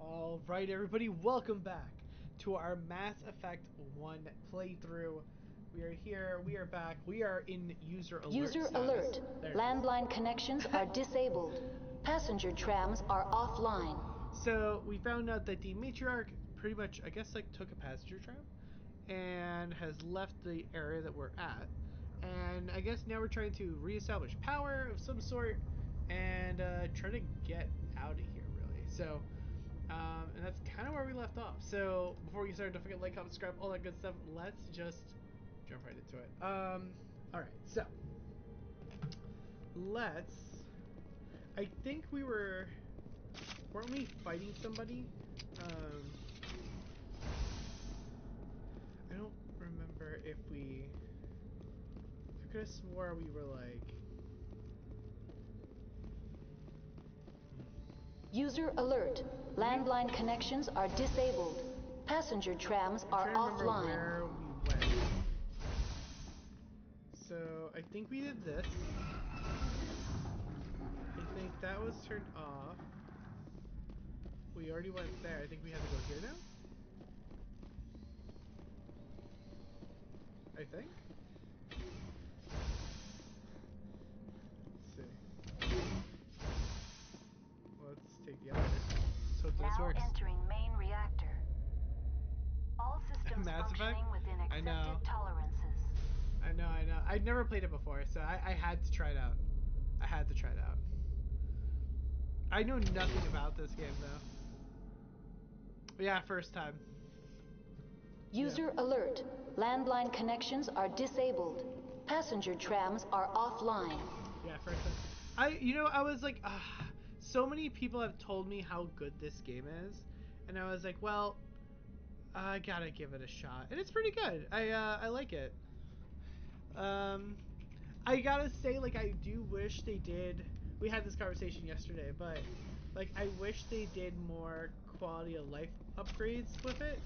All right, everybody, welcome back to our Mass Effect 1 playthrough. We are here, we are back, we are in user alert User status. alert. There it is. Landline connections are disabled. Passenger trams are offline. So we found out that the matriarch pretty much, I guess, like took a passenger tram and has left the area that we're at. And I guess now we're trying to reestablish power of some sort and try to get out of here, really. So, and that's kind of where we left off. So before we get started, don't forget to like, comment, subscribe, all that good stuff. Let's just jump right into it. All right, so let's. I think weren't we fighting somebody? I don't remember if we. I could have swore we were like. User alert. Landline connections are disabled. Passenger trams are offline. Where we went. So I think we did this. I think that was turned off. We already went there. I think we have to go here now. I think. Let's see. Let's take the elevator. Let's hope this Now works. entering main reactor. All systems Mass functioning Effect? within I know. accepted tolerances. I know. I'd never played it before, so I had to try it out. I had to try it out. I know nothing about this game, though. Yeah, first time. User alert. Landline connections are disabled. Passenger trams are offline. Yeah, first time. I was like, so many people have told me how good this game is, and I was like, well, I gotta give it a shot, and it's pretty good. I like it. I gotta say, like, I do wish they did. We had this conversation yesterday, but like, I wish they did more quality of life upgrades with it.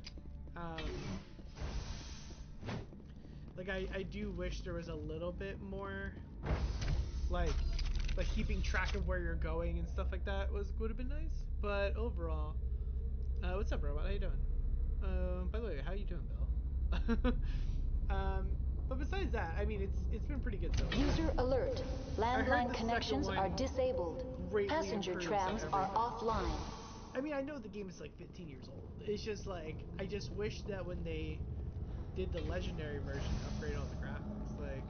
Like, I do wish there was a little bit more, like keeping track of where you're going and stuff like that would have been nice. But overall, what's up, robot? How you doing? By the way, how you doing, Bill? But besides that, I mean, it's been pretty good so far. User alert. Landline connections are disabled. Passenger trams are offline. I mean, I know the game is like 15 years old. It's just like, I just wish that when they did the legendary version, upgrade all the graphics, like,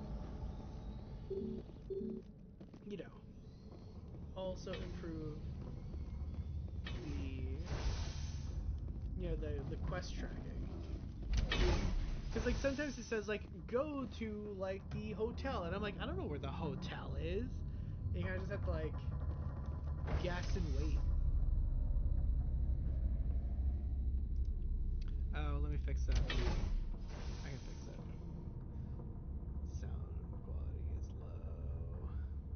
you know, also improve the, you know, the quest tracking. Because, like, sometimes it says, like, go to, like, the hotel. And I'm like, I don't know where the hotel is. And you kind of just have to, like, guess and wait. Oh, let me fix that. I can fix that. Sound quality is low.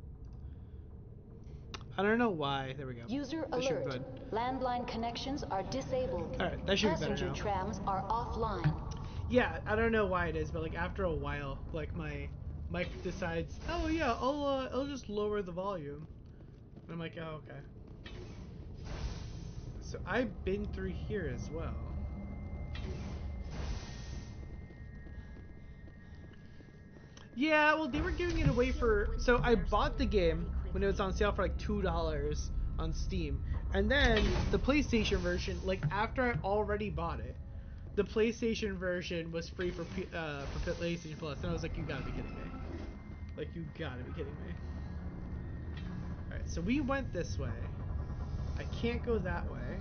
I don't know why. There we go. User alert. Landline connections are disabled. Alright, that should be better now. Passenger trams are offline. Yeah, I don't know why it is, but like after a while, like my mic decides, oh yeah, I'll just lower the volume. And I'm like, oh okay. So I've been through here as well. Yeah, well they were giving it away for, so I bought the game when it was on sale for like $2 on Steam, and then the PlayStation version, like after I already bought it, the PlayStation version was free for PlayStation Plus, and I was like, you gotta be kidding me. Like, you gotta be kidding me. Alright, so we went this way. I can't go that way.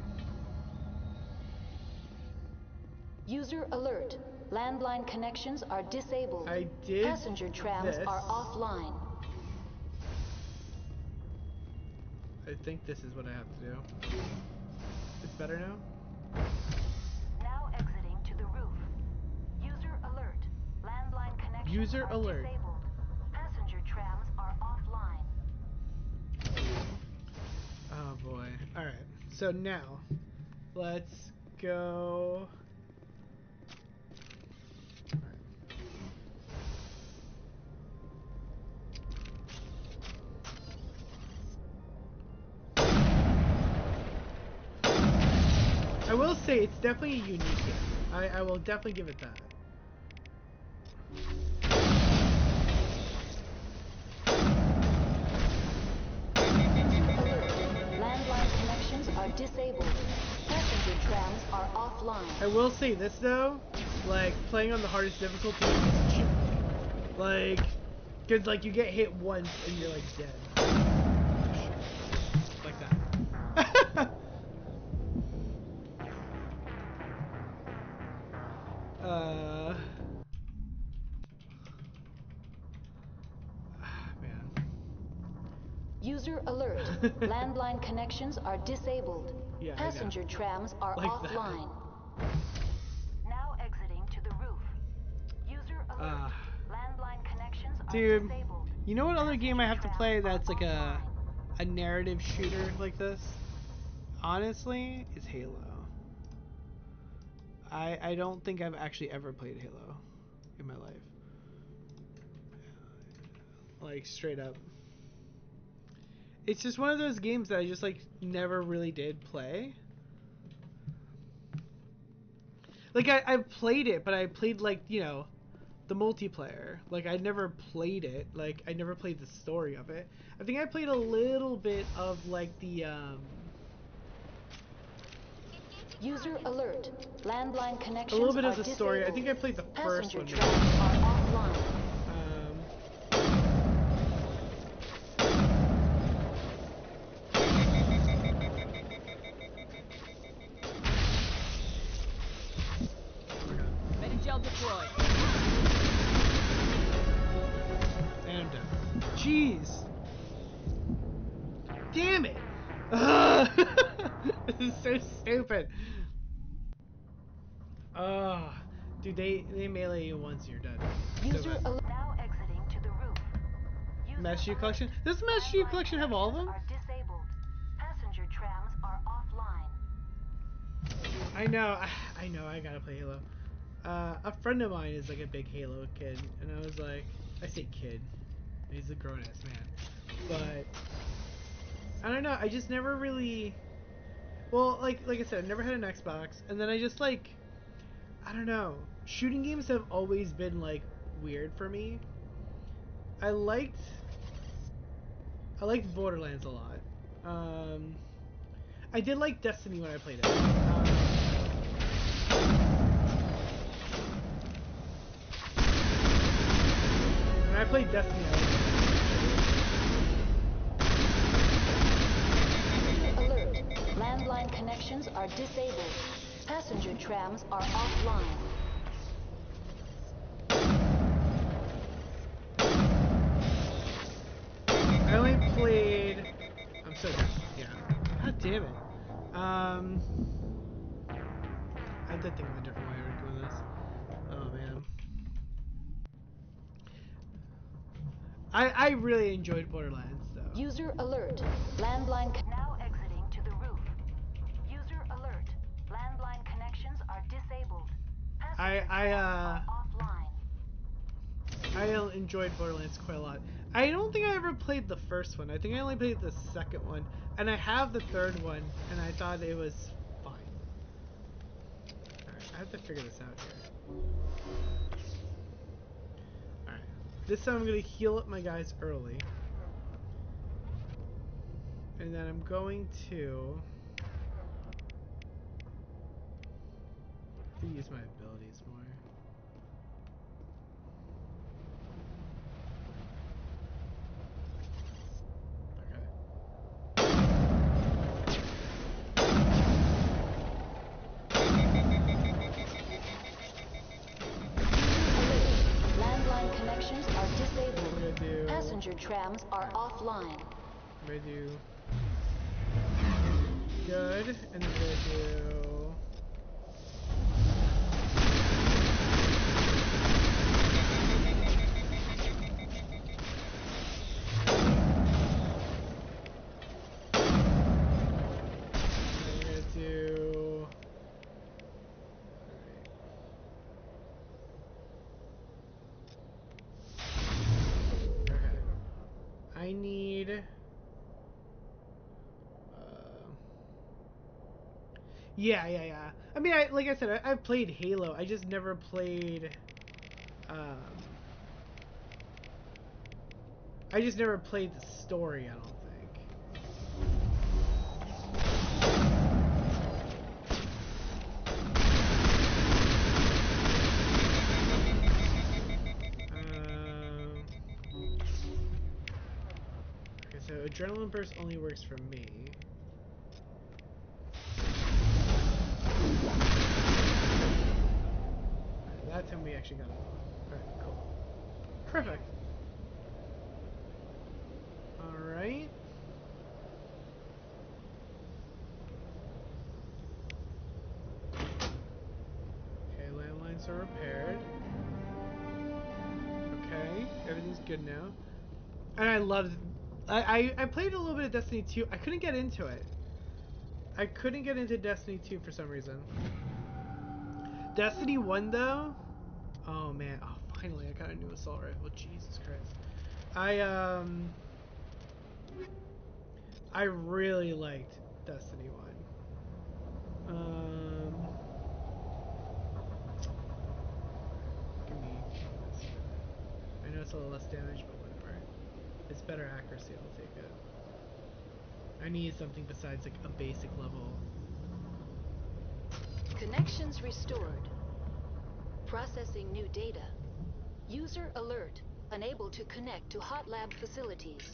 User alert. Landline connections are disabled. I did Passenger trams are offline. I think this is what I have to do. It's better now? Now exiting to the roof. User alert. Landline connections are disabled. Passenger trams are offline. Oh boy. Alright. So now, let's go. I will say it's definitely a unique game. I will definitely give it that. Landline connections are disabled. Passenger trams are offline. I will say this though, like playing on the hardest difficulty is chill. Like, cause like you get hit once and you're like dead. Like that. Man. User alert. Landline connections are disabled. Yeah, Passenger trams are like offline. Now exiting to the roof. User alert. Landline connections are dude, disabled. you know what other game I have to play that's like a narrative shooter like this? Honestly, is Halo. I don't think I've actually ever played Halo in my life. Like straight up. It's just one of those games that I just like never really did play. Like I've played it, but I played like, you know, the multiplayer. Like I never played it. Like I never played the story of it. I think I played a little bit of like the User alert. Landline connections a little bit are of the disabled. story. I think I played the first Passenger one. trams are offline. Gel deployed. And I'm done. Jeez. Damn it. This is so stupid. Dude, they melee you once and you're dead. User alert. Now exiting to the roof. Master Chief Collection? Does the Master Chief Collection have all of them? Are disabled. Passenger trams are offline. I know, I gotta play Halo. A friend of mine is like a big Halo kid, and I was like, I say kid, he's a grown ass man, but I don't know, I just never really, well, like I said, I never had an Xbox, and then I just like, I don't know, shooting games have always been like weird for me. I liked Borderlands a lot. I did like Destiny when I played it. When I played Destiny, Alert. Landline connections are disabled. Passenger trams are offline. I only played. I'm so done. Yeah. God damn it. I did think of a different way of doing this. Oh man. I really enjoyed Borderlands though. User alert. Landline now exiting to the roof. User alert. Landline connections are disabled. Passenger trams are offline. I enjoyed Borderlands quite a lot. I don't think I ever played the first one. I think I only played the second one, and I have the third one, and I thought it was fine. Alright, I have to figure this out here. Alright. This time I'm going to heal up my guys early. And then I'm going to use my abilities more. Landline connections are disabled. Passenger trams are offline. I'm gonna do good, and I'm gonna do I need Yeah, yeah, yeah. I mean, like I said, I've played Halo. I just never played. Um, I just never played the story. I don't think. Okay, so adrenaline burst only works for me. That time we actually got it. Alright, cool. Perfect. Alright. Okay, landlines are repaired. Okay, everything's good now. And I loved... I played a little bit of Destiny 2. I couldn't get into it. I couldn't get into Destiny 2 for some reason. Destiny 1, though... Oh, man. Oh, finally, I got a new assault rifle. Jesus Christ. I really liked Destiny 1. Give me this. I know it's a little less damage, but whatever. It's better accuracy, I'll take it. I need something besides like a basic level. Connections restored. Processing new data. User alert. Unable to connect to hot lab facilities.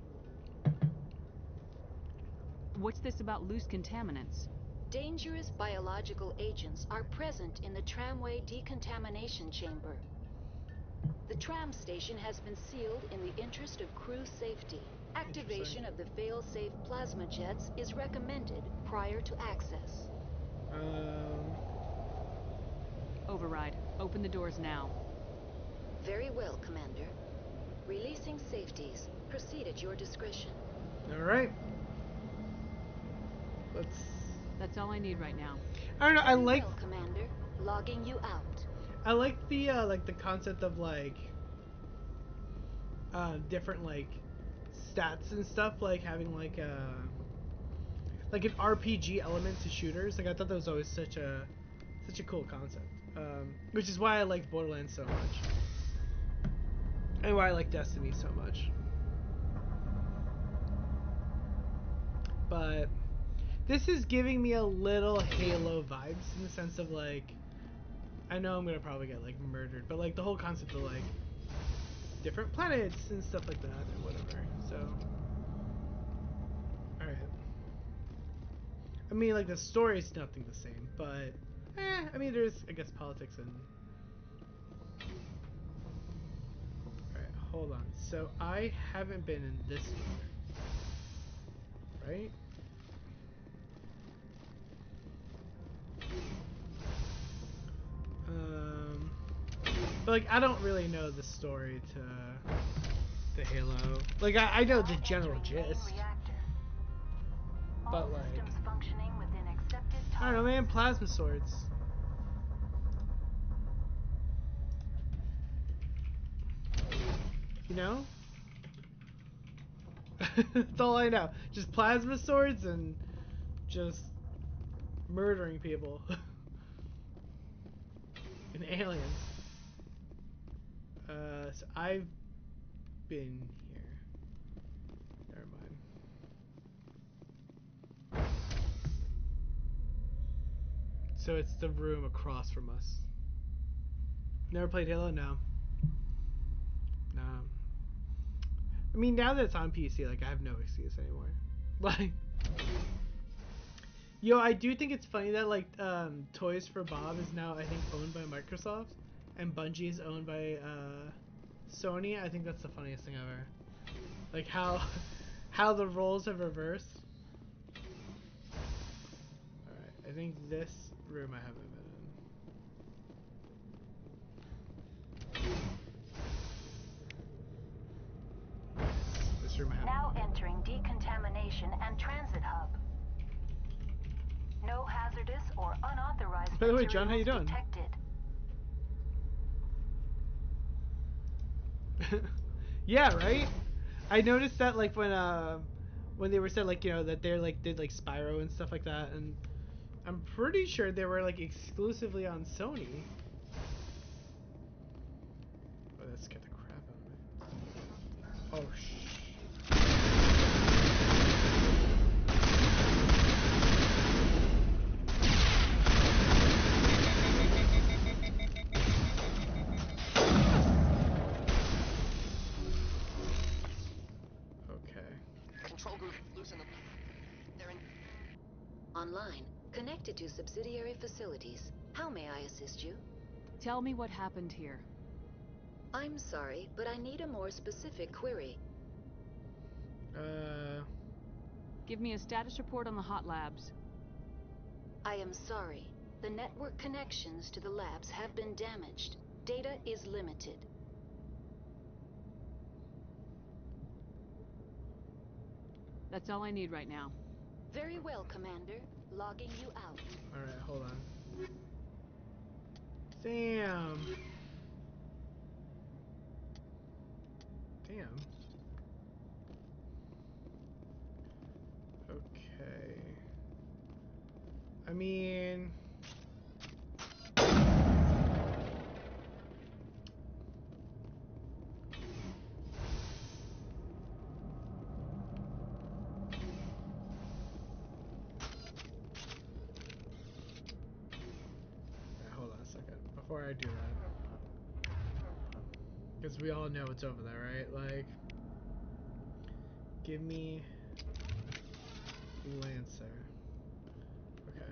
What's this about loose contaminants? Dangerous biological agents are present in the tramway decontamination chamber. The tram station has been sealed in the interest of crew safety. Activation of the fail-safe plasma jets is recommended prior to access. Override. Open the doors now. Very well, Commander. Releasing safeties. Proceed at your discretion. Alright. That's all I need right now. I don't know, I like... Well, Commander. Logging you out. I like the concept of like different like stats and stuff, like having like an RPG element to shooters. Like I thought that was always such a cool concept. Which is why I liked Borderlands so much. And why I like Destiny so much. But this is giving me a little Halo vibes in the sense of like, I know I'm gonna probably get like murdered, but like the whole concept of like different planets and stuff like that and whatever. So, alright. I mean, like the story's nothing the same, but I mean, there's I guess politics and. Alright, hold on. So I haven't been in this door, right? But like I don't really know the story to Halo. Like I know the general gist. But like I don't know, man, plasma swords. You know? That's all I know. Just plasma swords and just murdering people. And aliens. So I've been here. Never mind. So it's the room across from us. Never played Halo? No. No. I mean, now that it's on PC, like, I have no excuse anymore. Like... Yo, I do think it's funny that, like, Toys for Bob is now, I think, owned by Microsoft. And Bungie is owned by, Sony. I think that's the funniest thing ever. Like, how the roles have reversed. Alright, I think this room I haven't been in. This room I haven't Now entering decontamination and transit hub. No hazardous or unauthorized By the way, John, how you doing? detected. Yeah, right? I noticed that like when they were said like, you know, that they're like did like Spyro and stuff like that, and I'm pretty sure they were like exclusively on Sony. Oh, that scared the crap out of me. Oh, okay. Control group, loosen them. They're in. Online, connected to subsidiary facilities. How may I assist you? Tell me what happened here. I'm sorry, but I need a more specific query. Give me a status report on the hot labs. I am sorry. The network connections to the labs have been damaged. Data is limited. That's all I need right now. Very well, Commander. Logging you out. Alright, hold on. Damn. Damn. Okay. I mean... hold on a second. Before I do that. Because we all know it's over there, right? Like... Give me... Lancer. Okay.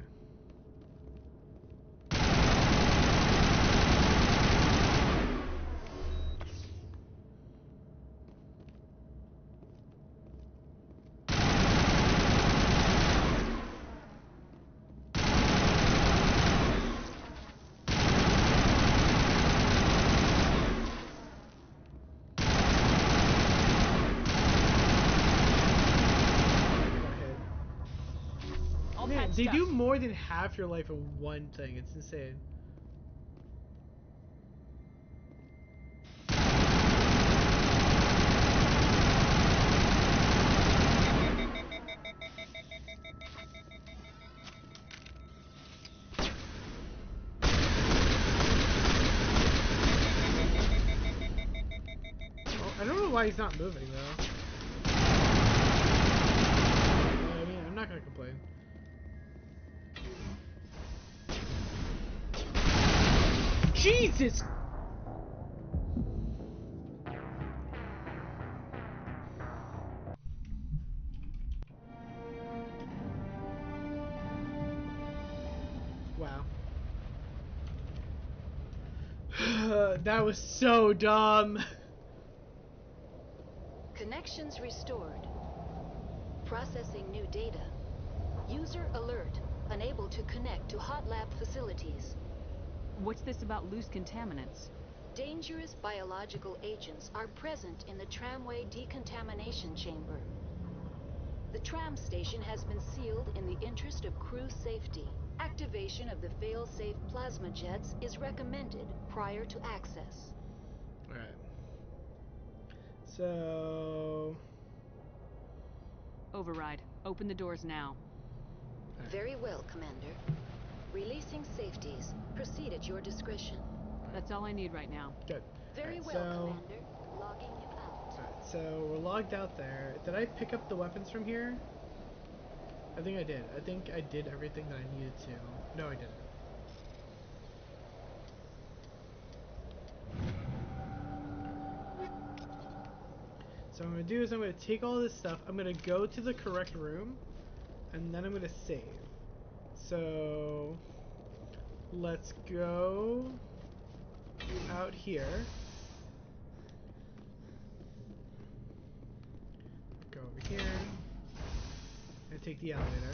Man, they do more than half your life in one thing. It's insane. Well, I don't know why he's not moving though. I mean, I'm not gonna complain. Jesus! Wow. That was so dumb. Connections restored. Processing new data. User alert. Unable to connect to hot lab facilities. What's this about loose contaminants? Dangerous biological agents are present in the tramway decontamination chamber. The tram station has been sealed in the interest of crew safety. Activation of the fail-safe plasma jets is recommended prior to access. Alright. So... Override. Open the doors now. Right. Very well, Commander. Releasing safeties. Proceed at your discretion. That's all I need right now. Good. Very Alright, well, so... Commander. Logging you out. Alright, so we're logged out there. Did I pick up the weapons from here? I think I did. I think I did everything that I needed to. No, I didn't. So what I'm going to do is I'm going to take all this stuff, I'm going to go to the correct room, and then I'm going to save. So let's go out here. Go over here. And take the elevator.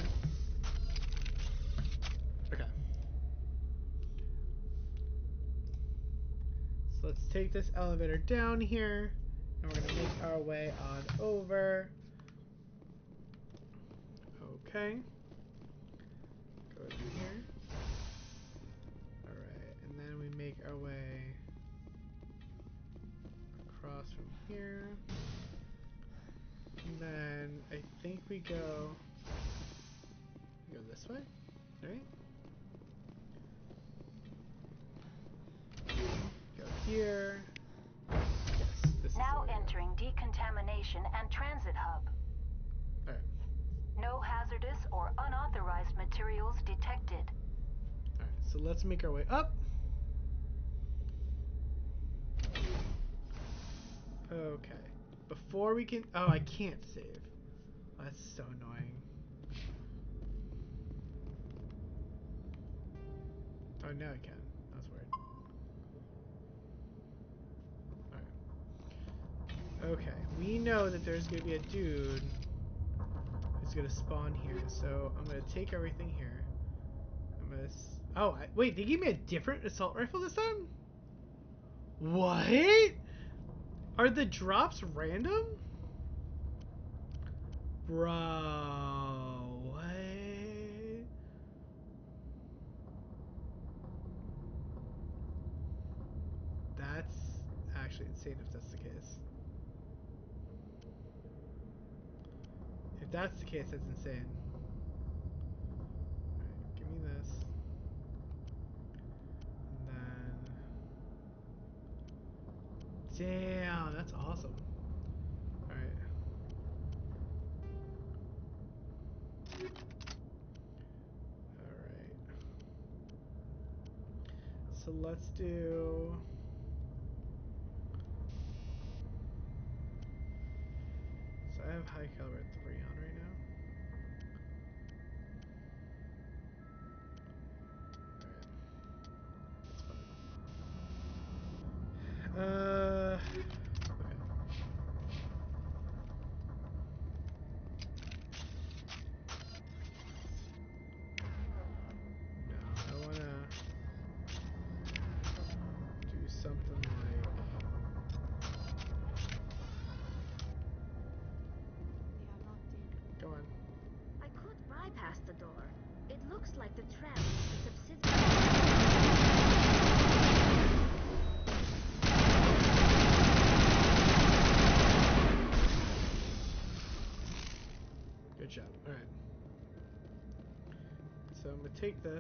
Okay. So let's take this elevator down here. And we're going to make our way on over. Okay. Go down here. Alright, and then we make our way across from here. And then I think we go this way? Right? Go here. Yes, this Now is entering decontamination and transit hub. Alright. No hazardous or unauthorized materials detected. Alright, so let's make our way up. Okay. Before we can... Oh, I can't save. That's so annoying. Oh, now I can. That's weird. Alright. Okay. We know that there's going to be a dude who's going to spawn here. So I'm going to take everything here. I'm going to... Oh, wait. They gave me a different assault rifle this time? What? Are the drops random? Bro, what? That's actually insane if that's the case. If that's the case, that's insane. Alright, give me this. And then... Damn, that's awesome. Alright. Alright. So let's do... So I have high caliber 3 on right now. Alright. That's fine. Okay. No, I wanna do something like... Go on. I could bypass the door. It looks like the tram is a subsidiary. Good job. Alright. So I'm gonna take this.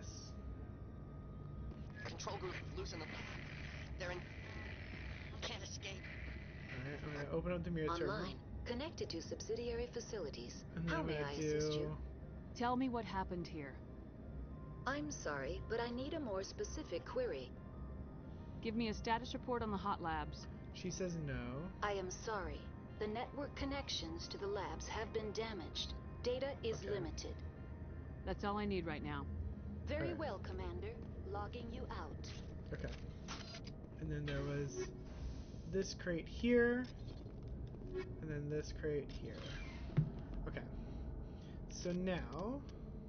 Control group, loosen them. They're in. Can't escape. Alright, I'm gonna open up the mirror terminal. Online. Connected to subsidiary facilities. And then How I'm may gonna I assist you? Tell me what happened here. I'm sorry, but I need a more specific query. Give me a status report on the hot labs. She says no. I am sorry. The network connections to the labs have been damaged. Data is Okay. limited. That's all I need right now. Very Alright. well, Commander. Logging you out. Okay. And then there was this crate here. And then this crate here. Okay. So now...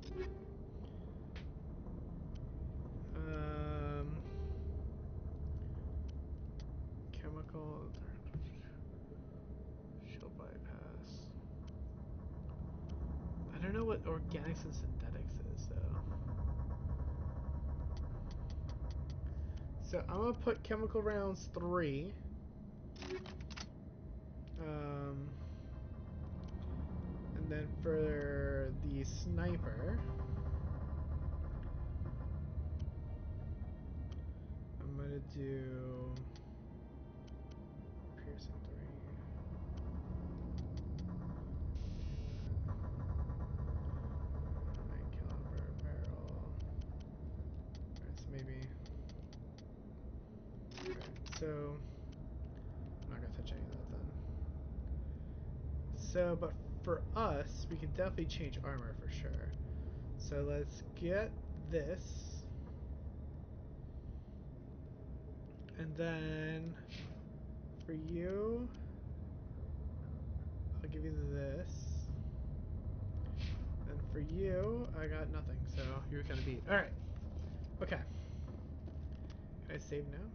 Chemical... Shield bypass. I don't know what organics and synthetics is, though. So I'm gonna put chemical rounds 3. And then for the sniper, I'm gonna do piercing 3. 9 caliber barrel. Alright, so maybe. Alright, so I'm not gonna touch any of that then. So, but for us, we can definitely change armor for sure. So let's get this. And then for you, I'll give you this. And for you, I got nothing, so you're gonna beat. Alright. Okay. Can I save now?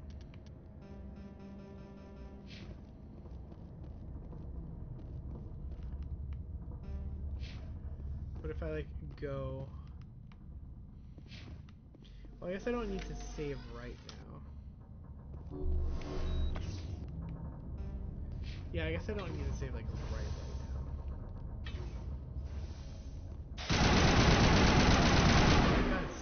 What if I like go... Well, I guess I don't need to save right now. Yeah, I guess I don't need to save like right now. God,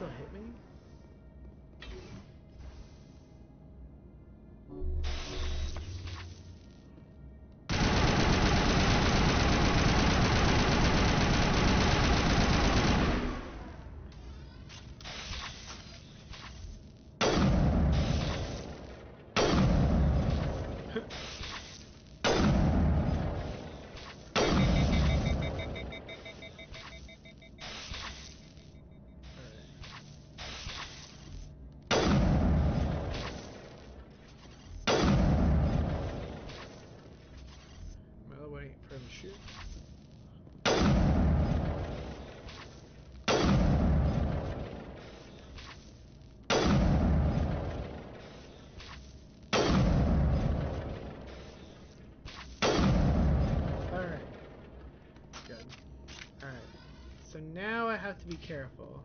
have to be careful.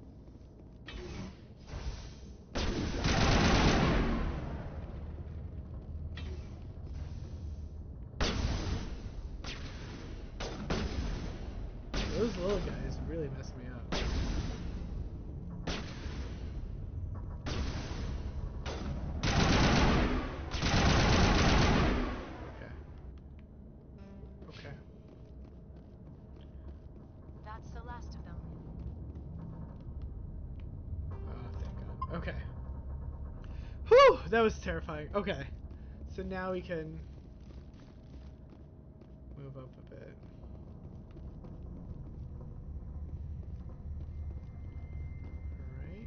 Those little guys really messed me up. Okay. Okay. That's the last of them. Oh, thank God. Okay. Whew! That was terrifying. Okay. So now we can move up a bit. Alright.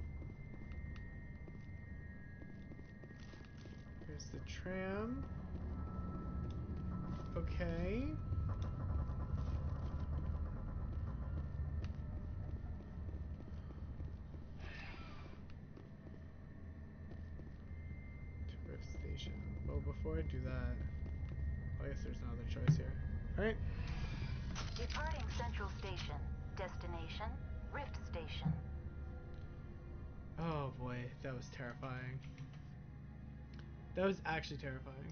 Here's the tram. Okay. Tourist station. Well, before I do that, I guess there's no other choice here. Alright. Departing Central Station. Destination, Rift Station. Oh boy, that was terrifying. That was actually terrifying.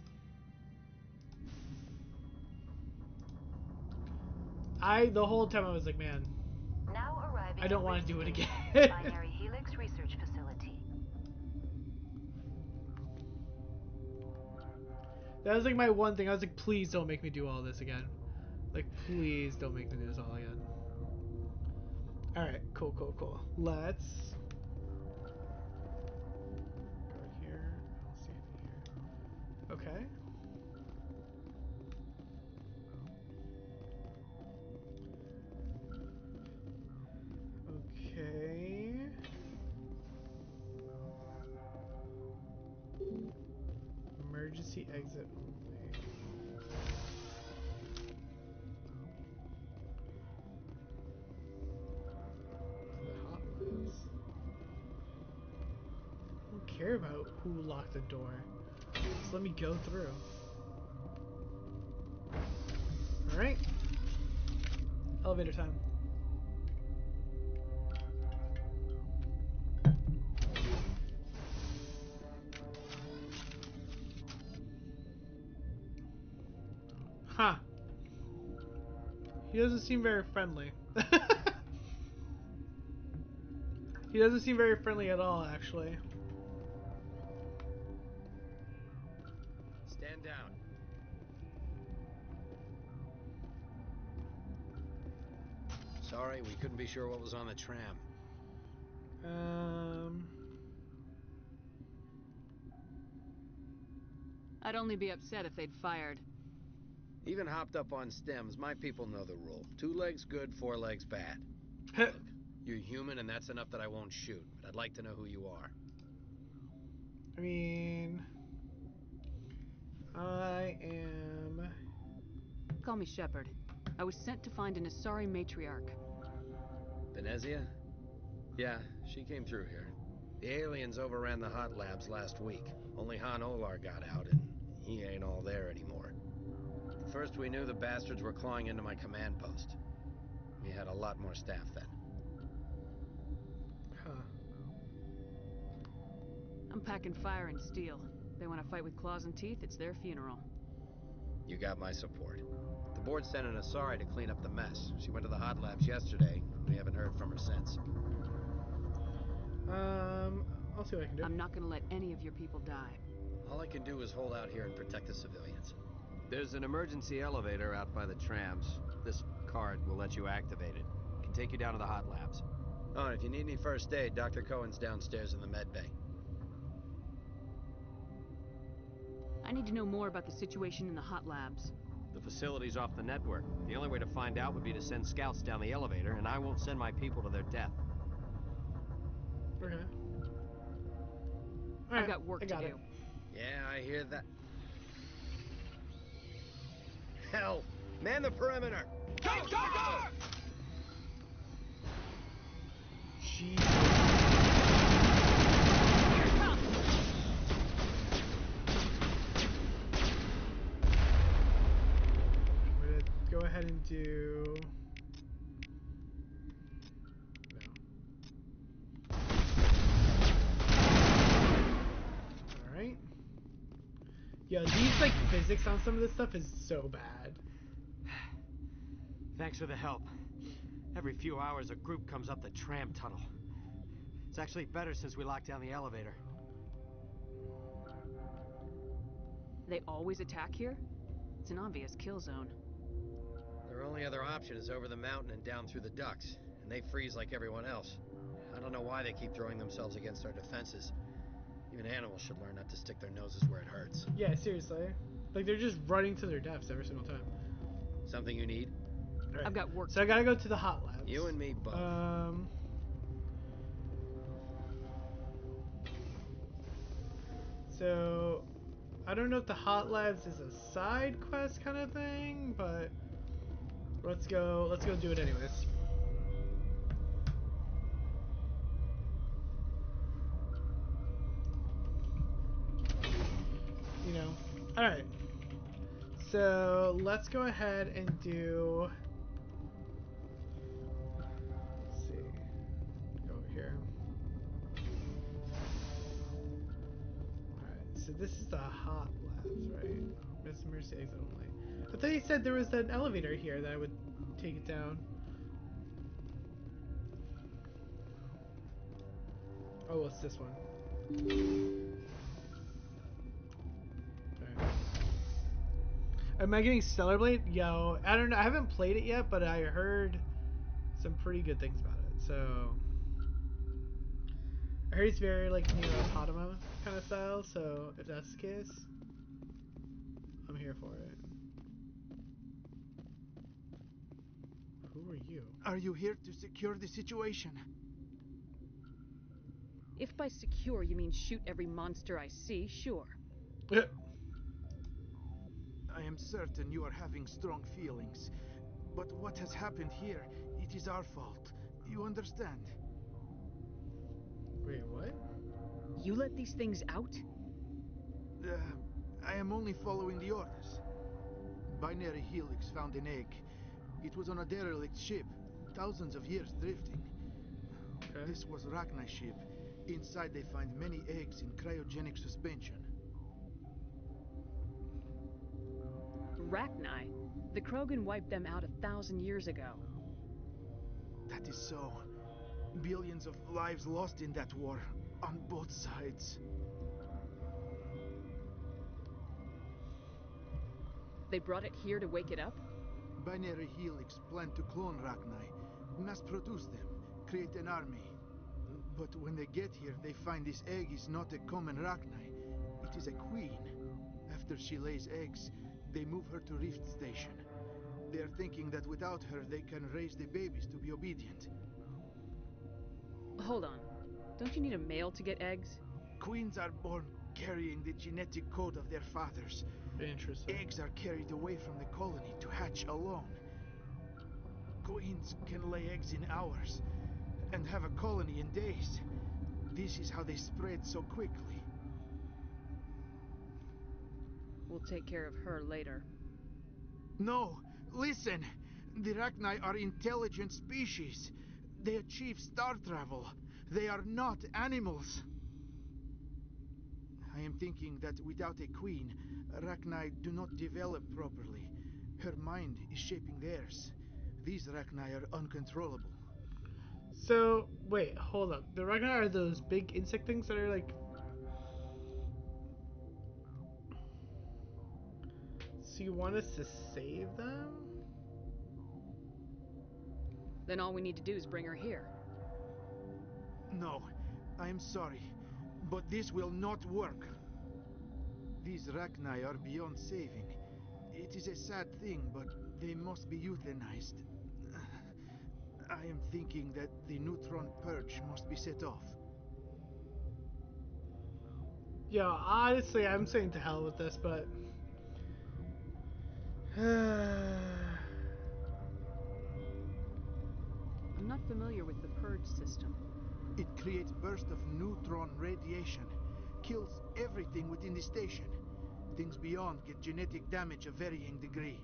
The whole time I was like, man, Now arriving I don't at want to Rift do it Station, again. Binary Helix Research Facility. That was like my one thing. I was like, please don't make me do all this again. Like, please don't make me do this all again. Alright, cool, cool, cool. Let's go here. I don't see anything here. Okay. Okay. Emergency exit only. The hot labs. I don't care about who locked the door. Just let me go through. Alright. Elevator time. Huh. He doesn't seem very friendly. He doesn't seem very friendly at all, actually. Stand down. Sorry, we couldn't be sure what was on the tram. I'd only be upset if they'd fired. Even hopped up on stems, my people know the rule. 2 legs good, 4 legs bad. Look, you're human and that's enough that I won't shoot, but I'd like to know who you are. I mean, I am... Call me Shepard. I was sent to find an Asari matriarch. Venezia? Yeah, she came through here. The aliens overran the hot labs last week. Only Han Olar got out, and he ain't all there anymore. First we knew the bastards were clawing into my command post. We had a lot more staff then. Huh. I'm packing fire and steel. They want to fight with claws and teeth, it's their funeral. You got my support. The board sent an Asari to clean up the mess. She went to the hot labs yesterday. We haven't heard from her since. I'll see what I can do. I'm not gonna let any of your people die. All I can do is hold out here and protect the civilians. There's an emergency elevator out by the trams. This card will let you activate it. Can take you down to the hot labs. Oh, and if you need any first aid, Dr. Cohen's downstairs in the med bay. I need to know more about the situation in the hot labs. The facility's off the network. The only way to find out would be to send scouts down the elevator, and I won't send my people to their death. Okay. I've got work to do. Yeah, I hear that. Hell, man the perimeter! Go, go, go! Jesus. We're gonna go ahead and do Yeah, these like physics on some of this stuff is so bad. Thanks for the help. Every few hours, a group comes up the tram tunnel. It's actually better since we locked down the elevator. They always attack here? It's an obvious kill zone. Their only other option is over the mountain and down through the ducts, and they freeze like everyone else. I don't know why they keep throwing themselves against our defenses. Even animals should learn not to stick their noses where it hurts. Yeah, seriously. Like they're just running to their deaths every single time. Something you need? Right. I've got work. So I gotta go to the hot labs. You and me both. So I don't know if the hot labs is a side quest kind of thing, but let's go do it anyways. You know. Alright. So let's go ahead and do, let's see. Go over here. Alright, so this is the hot labs, right? Miss Mercy exit only. I thought you said there was an elevator here that I would take it down. Oh, it's this one. Alright. Am I getting Stellar Blade? Yo, I don't know. I haven't played it yet, but I heard some pretty good things about it. So I heard it's very like Nier Automata kind of style. So if that's the case, I'm here for it. Who are you? Are you here to secure the situation? If by secure you mean shoot every monster I see, sure. I am certain you are having strong feelings. But what has happened here, it is our fault. You understand? Wait, what? You let these things out? I am only following the orders. Binary Helix found an egg. It was on a derelict ship, thousands of years drifting. Okay. This was Rachni's ship. Inside they find many eggs in cryogenic suspension. Rachni? The Krogan wiped them out 1,000 years ago. That is so. Billions of lives lost in that war, on both sides. They brought it here to wake it up? Binary Helix planned to clone Rachni, mass produce them, create an army. But when they get here, they find this egg is not a common Rachni. It is a queen. After she lays eggs, they move her to Rift Station. They are thinking that without her, they can raise the babies to be obedient. Hold on. Don't you need a male to get eggs? Queens are born carrying the genetic code of their fathers. Interesting. Eggs are carried away from the colony to hatch alone. Queens can lay eggs in hours and have a colony in days. This is how they spread so quickly. We'll take care of her later. No, listen! The Rachni are intelligent species. They achieve star travel. They are not animals. I am thinking that without a queen, Rachni do not develop properly. Her mind is shaping theirs. These Rachni are uncontrollable. So wait, hold up. The Ragnar are those big insect things that are like. So you want us to save them? Then all we need to do is bring her here. No, I am sorry, but this will not work. These Rachni are beyond saving. It is a sad thing, but they must be euthanized. I am thinking that the neutron purge must be set off. Yeah, honestly, I'm saying to hell with this, but. I'm not familiar with the purge system. It creates bursts of neutron radiation, kills everything within the station. Things beyond get genetic damage of varying degree.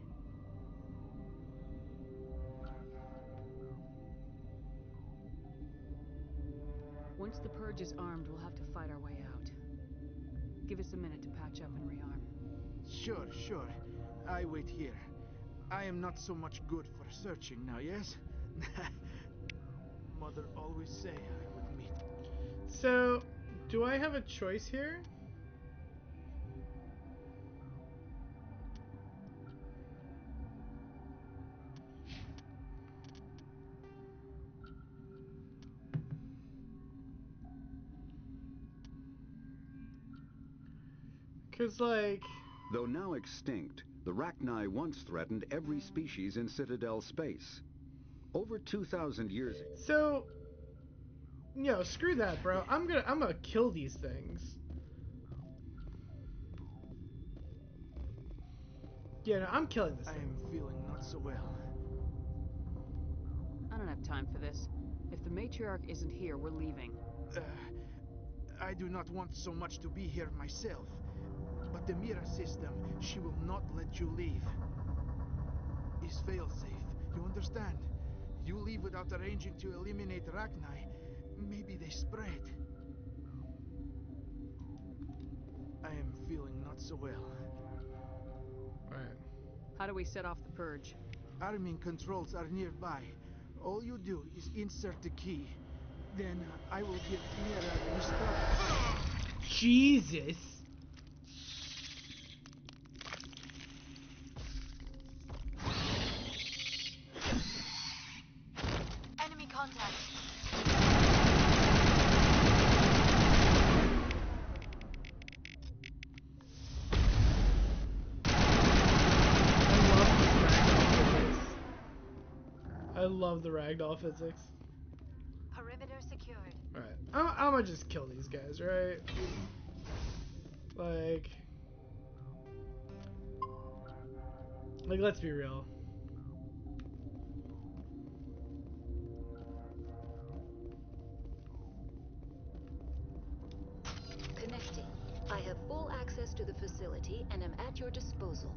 Once the purge is armed, we'll have to fight our way out. Give us a minute to patch up and rearm. Sure, sure. I wait here. I am not so much good for searching now, yes? Mother always say I would meet. So, do I have a choice here? Cause like... Though now extinct, the Rachni once threatened every species in Citadel space. Over 2,000 years ago. So, yo, screw that, bro. I'm gonna kill these things. Yeah, no, I'm killing this I thing. am feeling not so well. I don't have time for this. If the matriarch isn't here, we're leaving. I do not want so much to be here myself. But the Mira system, she will not let you leave. Is failsafe, you understand? You leave without arranging to eliminate Rachni, maybe they spread. I am feeling not so well. Alright. How do we set off the purge? Arming controls are nearby. All you do is insert the key. Then I will give Mira instructions. Jesus! Enemy contact. I love the ragdoll physics. Perimeter secured. Alright. I'm gonna just kill these guys, right? Like, let's be real. Connecting. I have full access to the facility and am at your disposal.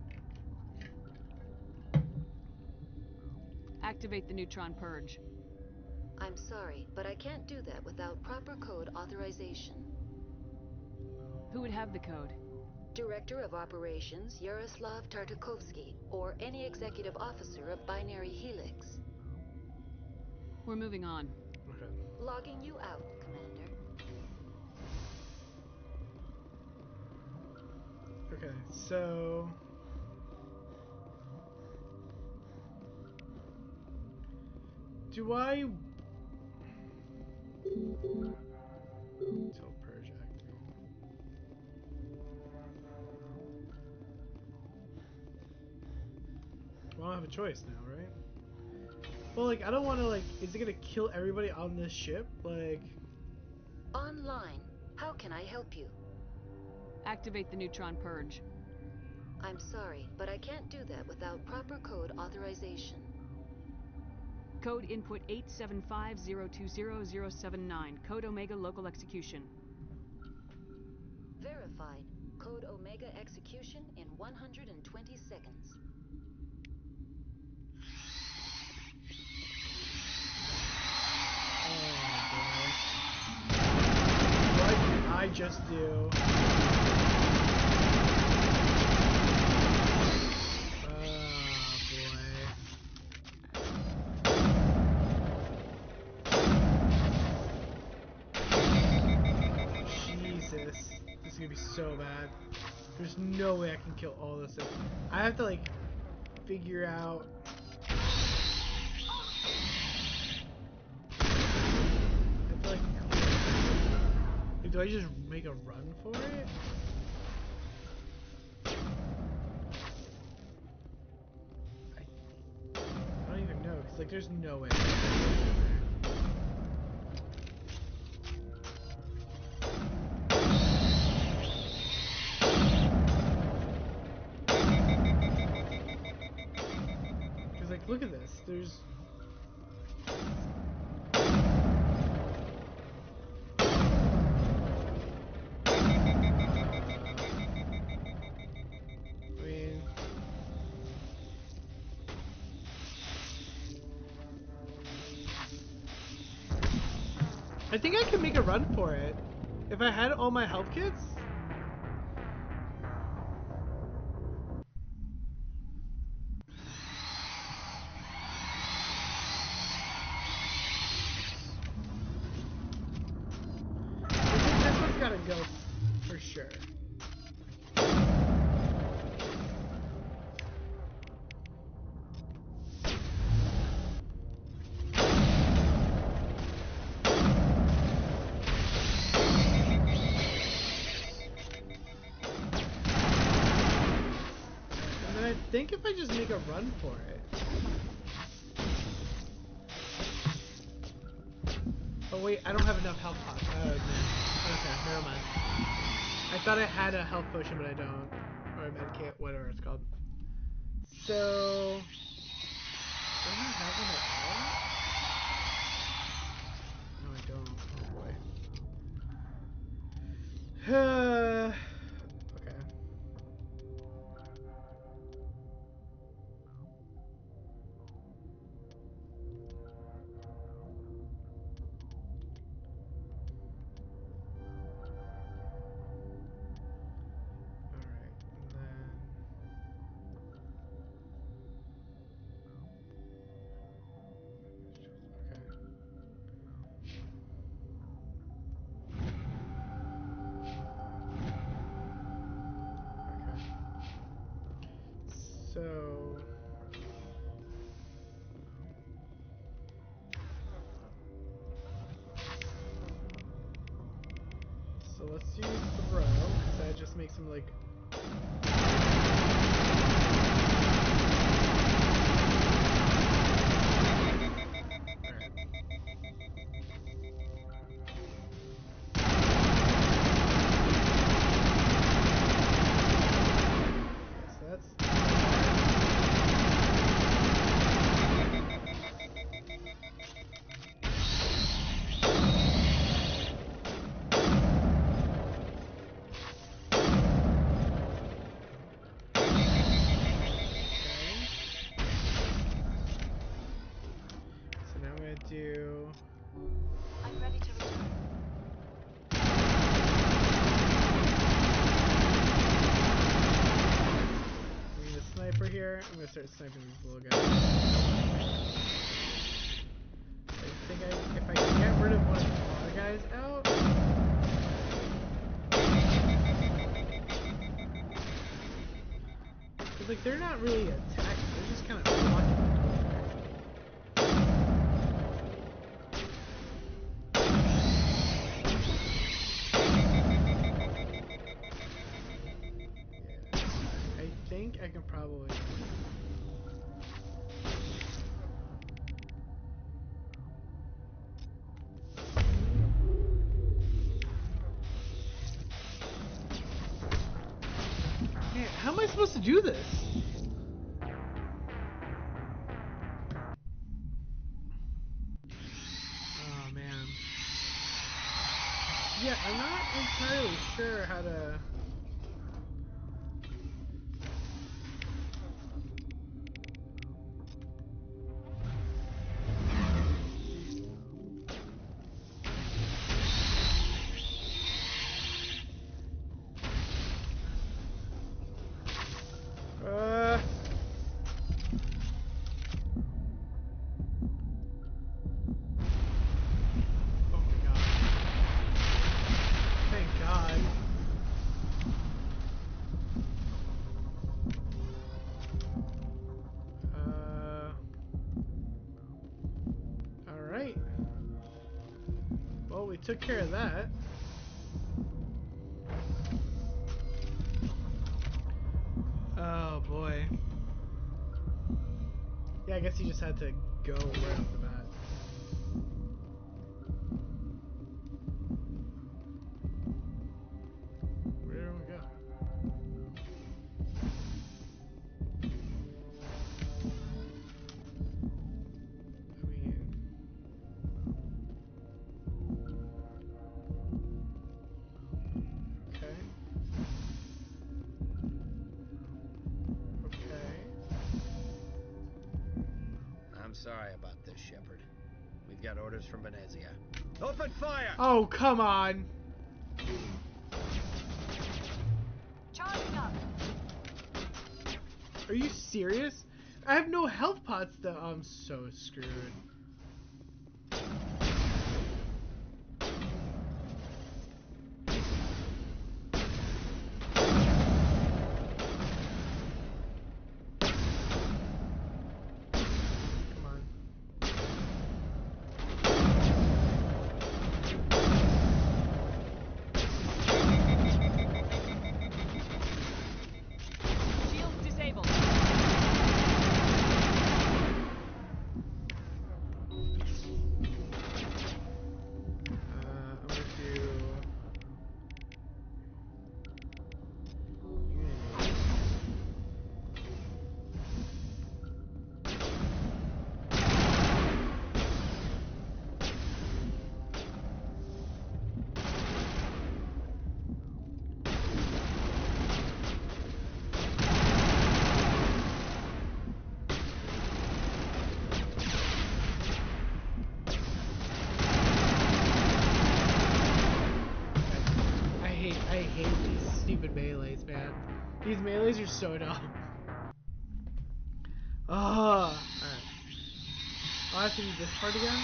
Activate the neutron purge. I'm sorry, but I can't do that without proper code authorization. Who would have the code? Director of Operations Yaroslav Tartakovsky, or any executive officer of Binary Helix. We're moving on. Okay. Logging you out, Commander. Okay, so... Do I... Until purge activate. Well, I don't have a choice now, right? Well, like, I don't want to, like... Is it gonna kill everybody on this ship? Like... Online. How can I help you? Activate the neutron purge. I'm sorry, but I can't do that without proper code authorization. Code input 875020079. Code Omega local execution. Verified. Code Omega execution in 120 seconds. Oh, boy. What did I just do? This is gonna be so bad. There's no way I can kill all this things. I have to like figure out. I have to like, do I just make a run for it? I don't even know, because like there's no way. Like, look at this. There's... I mean... I think I could make a run for it. If I had all my health kits? for sure. And then I think if I just make a run for it. Oh wait, I don't have enough health pots. Oh man. Okay, never mind. I thought I had a health potion, but I don't. Or a medikit, whatever it's called. So... do I not have one at all? No, I don't. Oh boy. Okay. Alright, and then... okay. Okay. So... so let's use throw, because that just makes him like... so that's... so now I'm gonna do... I'm ready to return. I need a sniper here. I'm gonna start sniping these little guys. I think if I can get rid of one of the car guys out... cause like they're not really attacking, they're just kind of blocking the door, right? Yeah. I think I can probably... man, how am I supposed to do this? Oh man. Yeah, I'm not entirely sure how to... Oh my god. Thank god. Alright. Well, we took care of that. Oh boy. Yeah, I guess you just had to go right off the bat. Where did we go? I mean... okay. Okay. I'm sorry about this, Shepard. We've got orders from Venezia. Open fire! Oh, come on! Charging up. Are you serious? I have no health pots though. I'm so screwed. melees, man. These melees are so dumb. Oh, alright. I'll have to do this part again.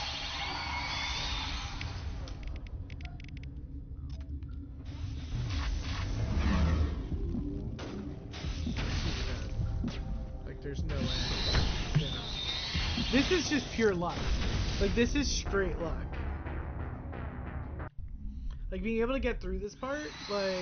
Like, there's no way. Yeah. This is just pure luck. Like, this is straight luck. Like, being able to get through this part, like...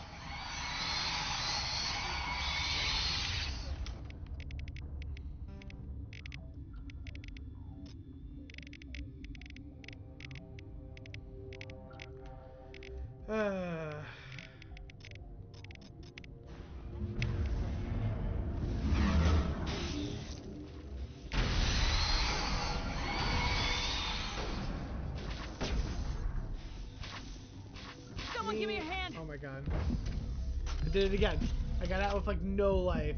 Someone give me a hand! Oh my god. I did it again. I got out with like no life.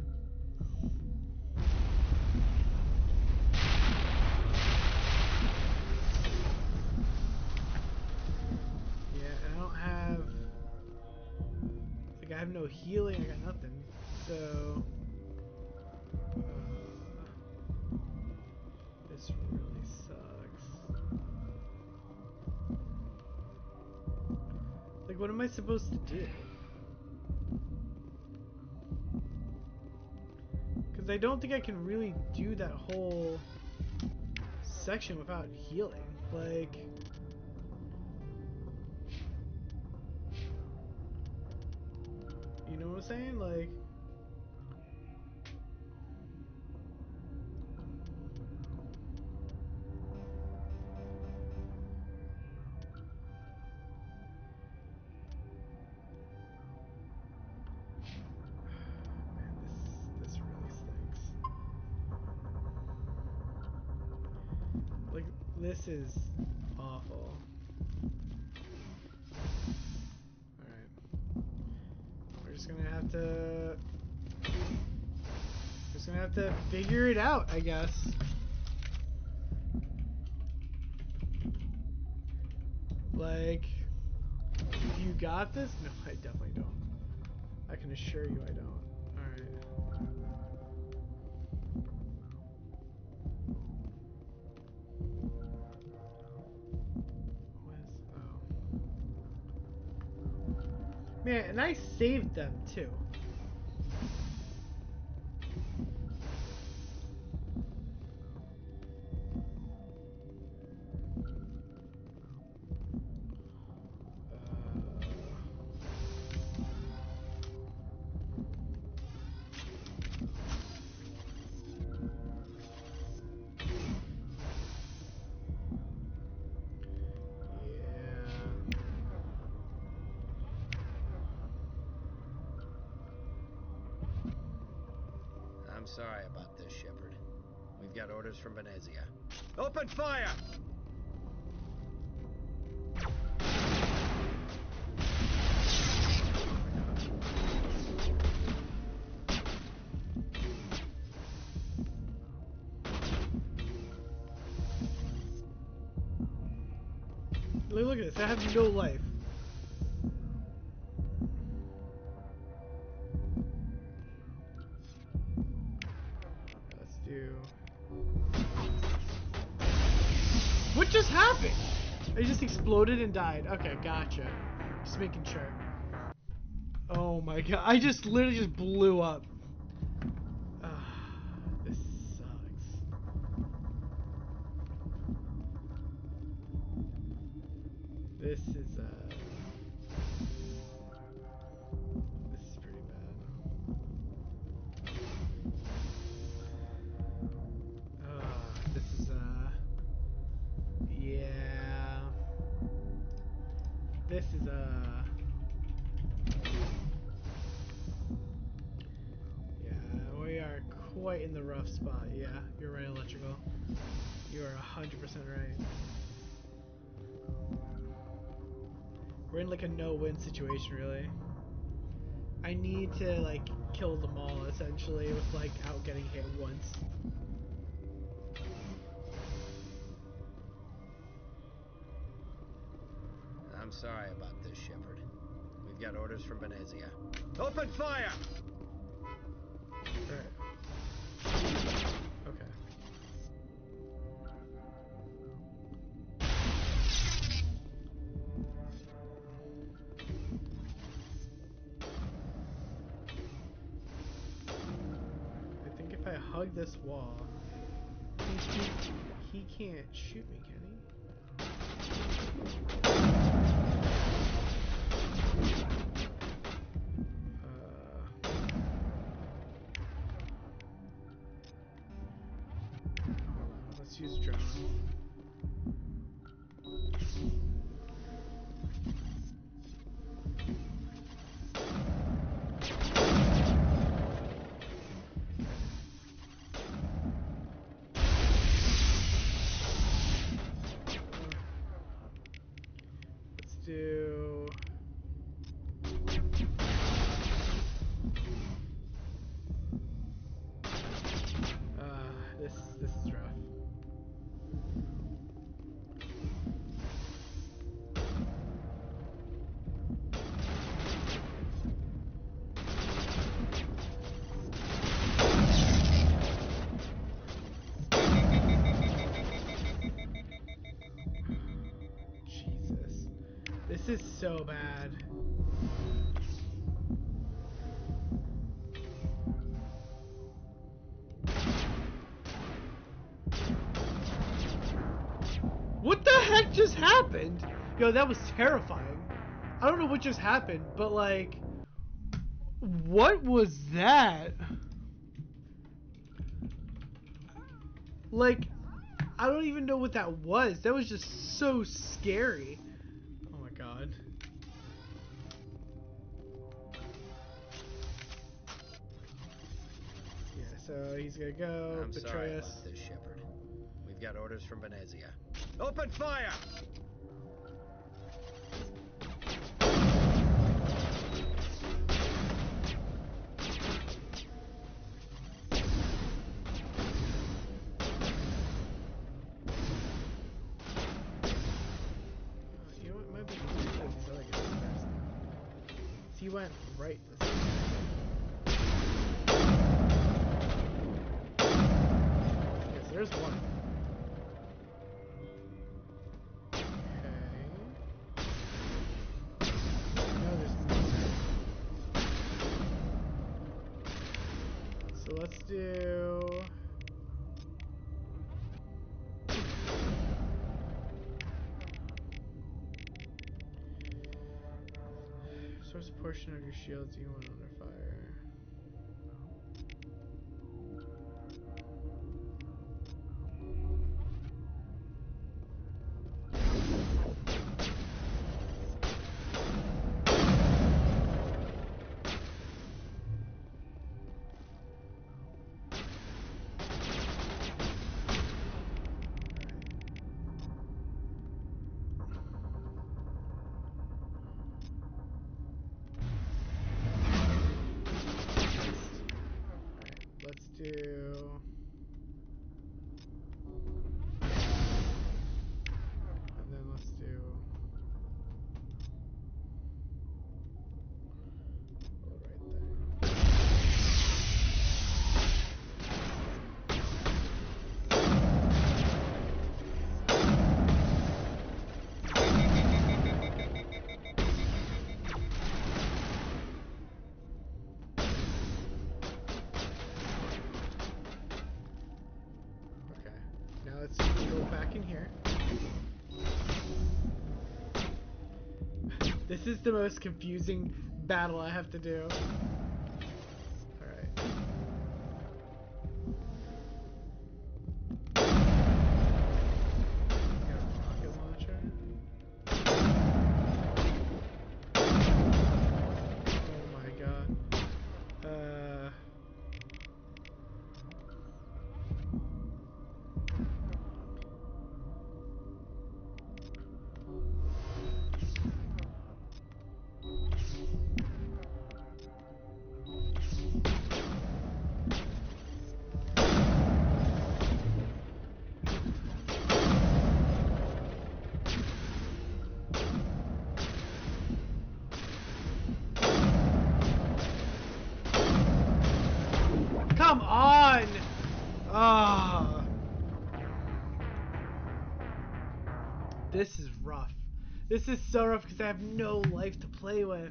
Yeah, I don't have... Like, I have no healing, I got nothing. So... this really sucks. Like, what am I supposed to do? Because I don't think I can really do that whole section without healing. Like... You know what I'm saying? Like... This really stinks. Like, this is awful. Alright. We're just gonna have to... Just gonna have to figure it out, I guess. Like... You got this? No, I definitely don't. I can assure you I don't. Alright. Man, and I saved them too. I'm sorry about this, Shepard. We've got orders from Venezia. Open fire! Look at this, I have no life. Let's do... What just happened? I just exploded and died. Okay, gotcha. Just making sure. Oh my god, I just literally just blew up. This sucks. This is pretty bad. This is yeah. This is yeah, we are quite in the rough spot. Yeah, you're right, Electrical. You are 100% right. We're in like a no-win situation, really. I need to like kill them all essentially with like out getting hit once. I'm sorry about this, Shepard. We've got orders from Venezia. Open fire! Alright. Okay. I think if I hug this wall, he can't shoot me, can he? Let's use drone. Let's do... this is rough. Jesus. This is so bad. What the heck just happened? Yo, that was terrifying. I don't know what just happened, but like, what was that? Like, I don't even know what that was. That was just so scary. Oh my god. Yeah, so he's gonna go I'm betray sorry us. about this, Shepard. We've got orders from Venezia. Open fire! You know what? It might be easier to take these other guys first, though. So he went right this time. Yes, there's one. Okay. No, there's more. So let's do... Source a portion of your shields even when under fire. Let's do... And then let's do... Hold right there. Okay. Now let's go back in here. This is the most confusing battle I have to do. Alright. Got a rocket launcher. Oh my god. This is rough. This is so rough because I have no life to play with.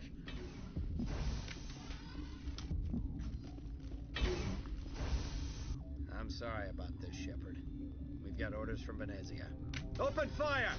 I'm sorry about this, Shepard. We've got orders from Venezia. Open fire!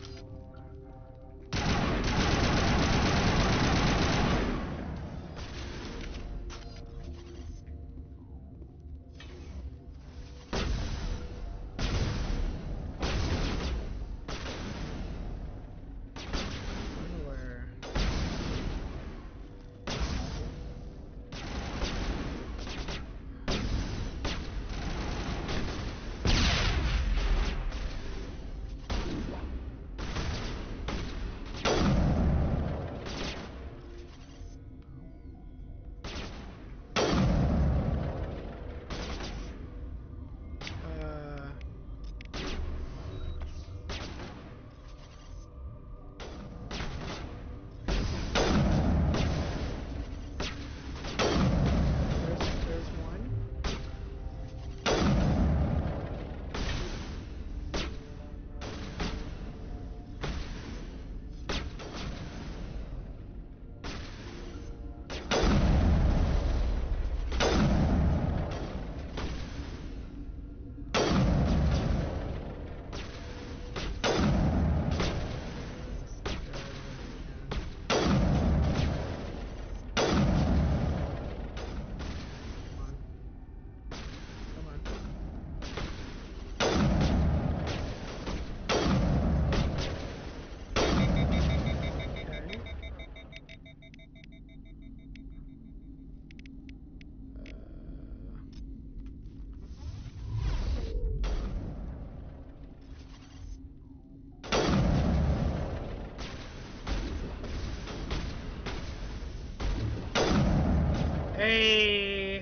Hey!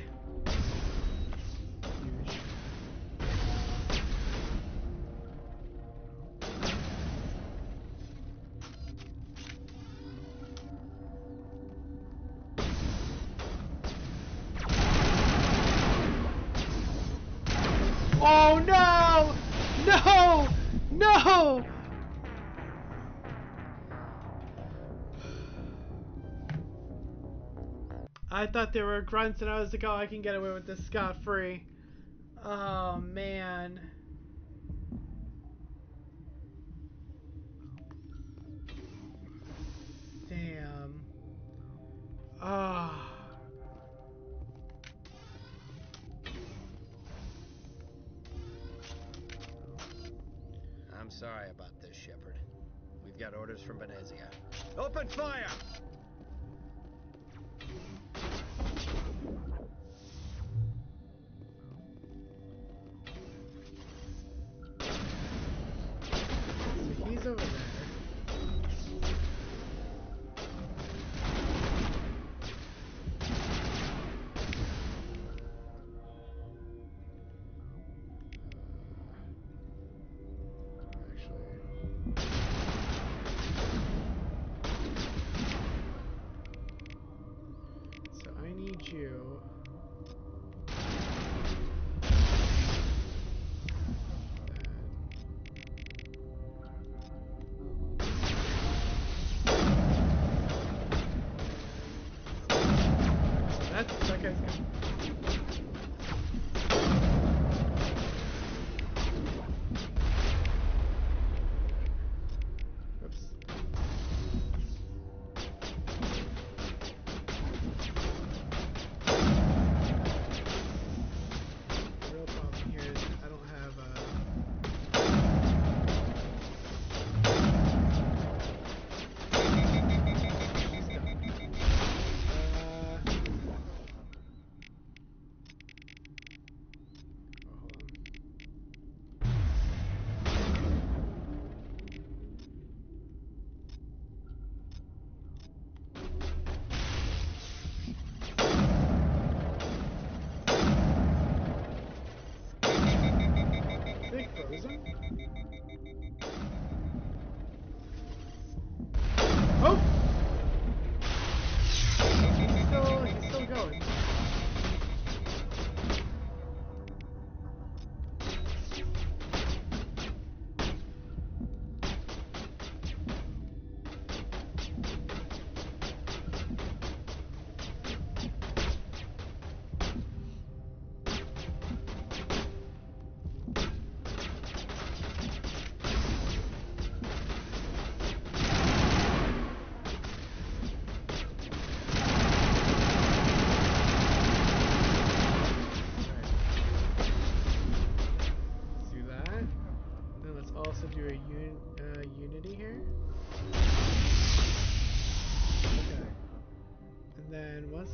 Oh no! No! No! I thought they were grunts and I was like, oh, I can get away with this scot-free. Oh, man. Damn. Ah. I'm sorry about this, Shepard. We've got orders from Venezia. Open fire! So he's over there.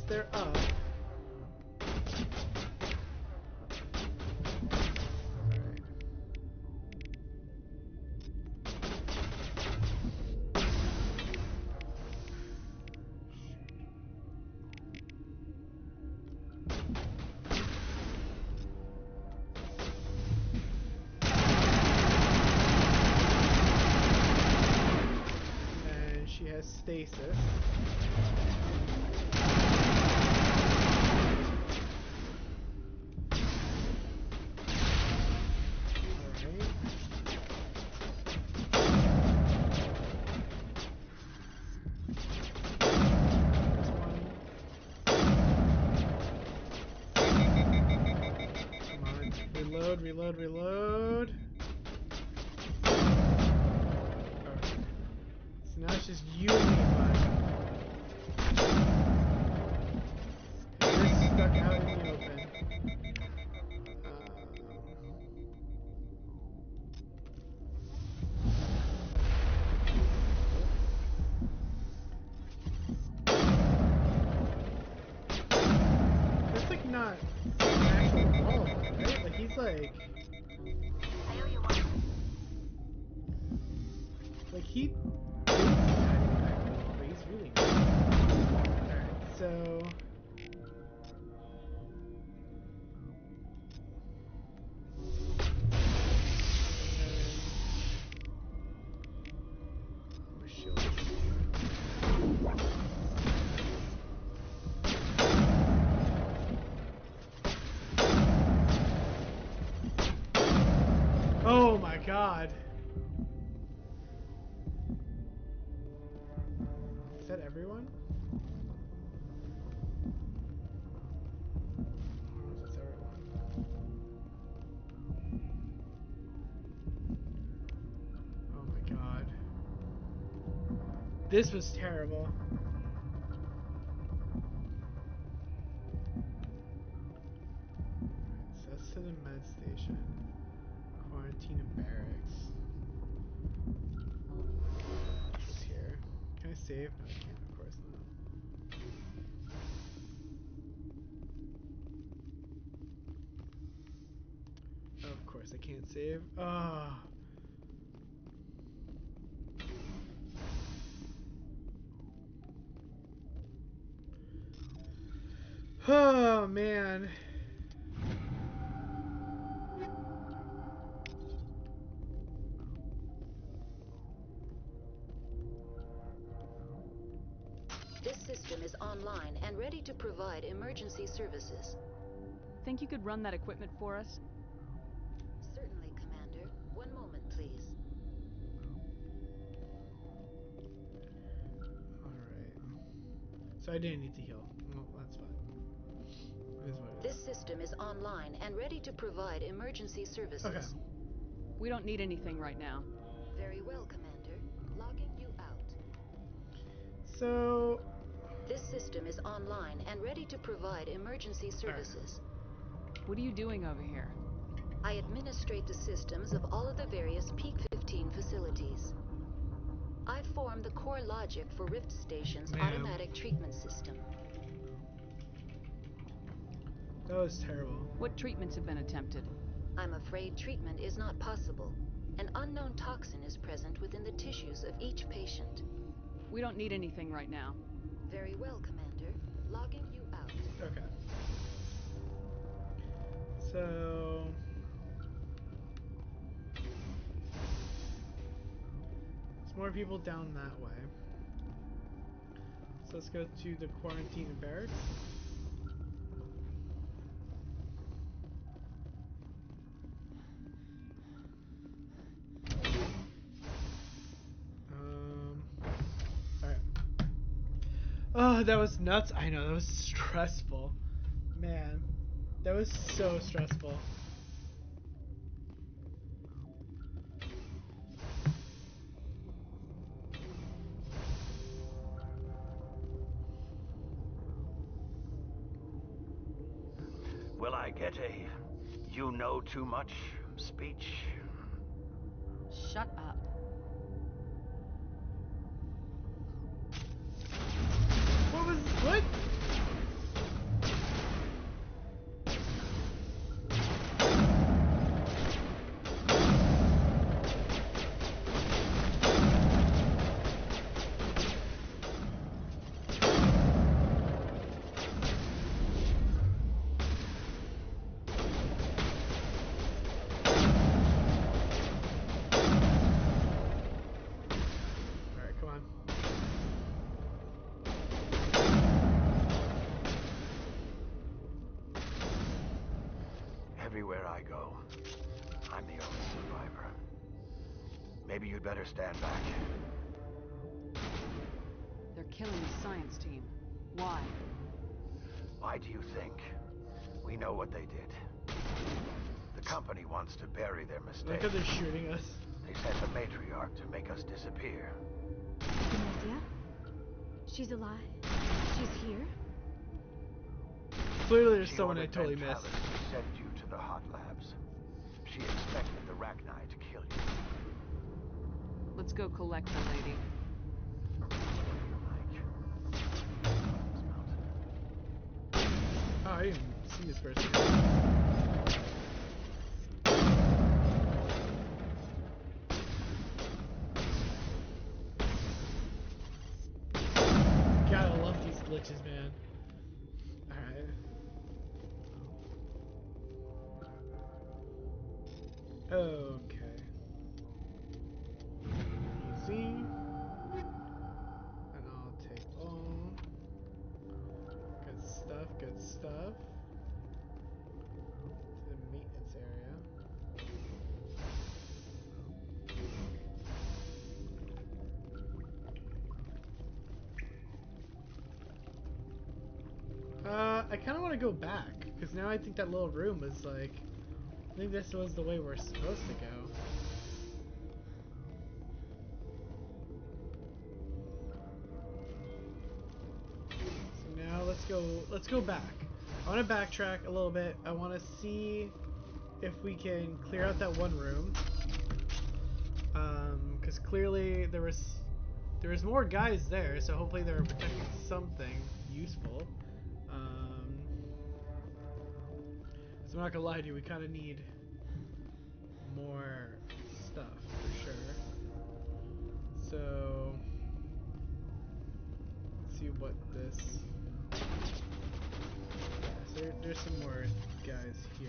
they're up. She has stasis. Reload. Alright. So now it's just you and me, bud. You're stuck out in the open. That's like not an actual wall, right? Like he's like... Like he thinks he's hiding behind the wall, but he's really not. Alright, so... Oh my god. Is that everyone? Or is this everyone? Oh my god. This was terrible. So that's to the med station. Quarantine and barracks. What's here? Can I save? No, I can't, of course not. Of course I can't save. Ah. Oh man. This system is online and ready to provide emergency services. Think you could run that equipment for us? Certainly, Commander. One moment, please. Alright. So I didn't need to heal. Well, that's fine. It is what it This is. system is online and ready to provide emergency services. Okay. We don't need anything right now. Very well, Commander. Logging you out. So... This system is online and ready to provide emergency services. What are you doing over here? I administrate the systems of all of the various Peak 15 facilities. I form the core logic for Rift Station's automatic treatment system. That was terrible. What treatments have been attempted? I'm afraid treatment is not possible. An unknown toxin is present within the tissues of each patient. We don't need anything right now. Very well, Commander. Logging you out. Okay. So... There's more people down that way. So let's go to the quarantine and barracks. Alright. Oh, that was nuts. I know, that was stressful. Man, that was so stressful. Will I get a "you know too much" speech? Shut up. What? everywhere I go. I'm the only survivor. Maybe you'd better stand back. They're killing the science team. Why? Why do you think? We know what they did. The company wants to bury their Look mistake. how they're shooting us. They sent a matriarch to make us disappear. Amnesia? She's alive. She's here? Clearly there's She someone I ordered totally Ventalis missed. to send you to the hot labs. She expected the Rachni to kill you. Let's go collect the lady. Whatever you like. Oh, I didn't even see this person. God, I love these glitches, man. Alright. Okay. Easy. And I'll take all. Good stuff, good stuff. To the maintenance area. I kind of want to go back, because now I think that little room was like, I think this was the way we're supposed to go. So now let's go back. I want to backtrack a little bit. I want to see if we can clear out that one room. Because clearly there was more guys there, so hopefully they were protecting something useful. So I'm not gonna lie to you, we kind of need more stuff for sure. So let's see what this. Yeah, so there's some more guys here.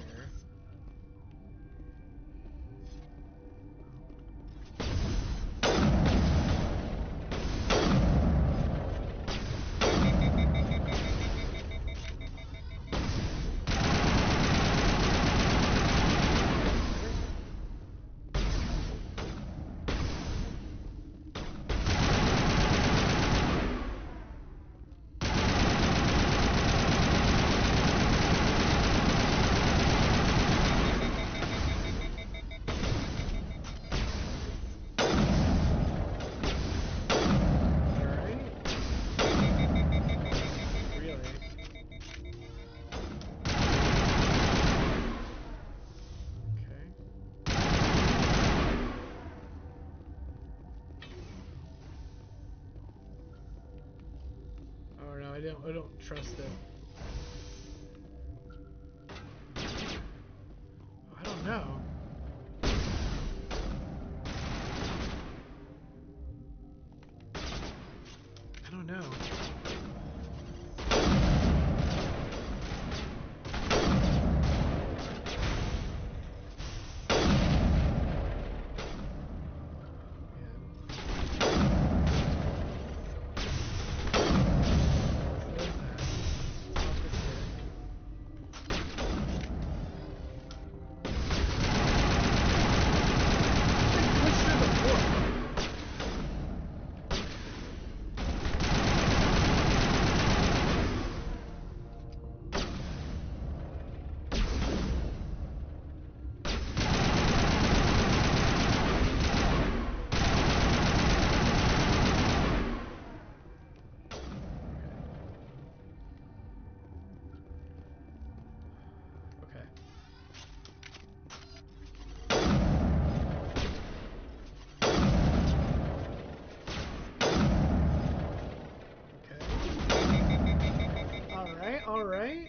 I don't trust it. I don't know. I don't know. All right.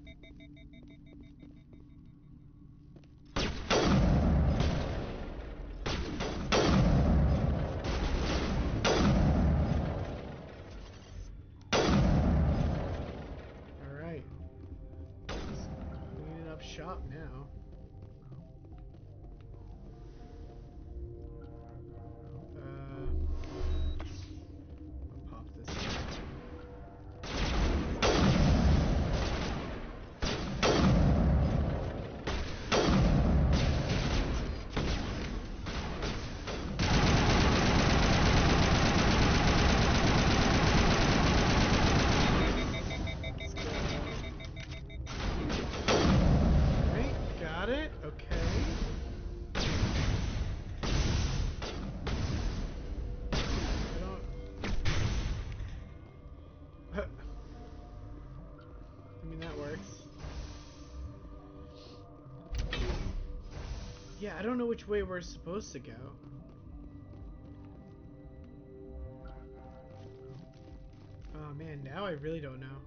Just cleaning up shop now. I'll pop this in. Yeah, I don't know which way we're supposed to go. Oh man, now I really don't know.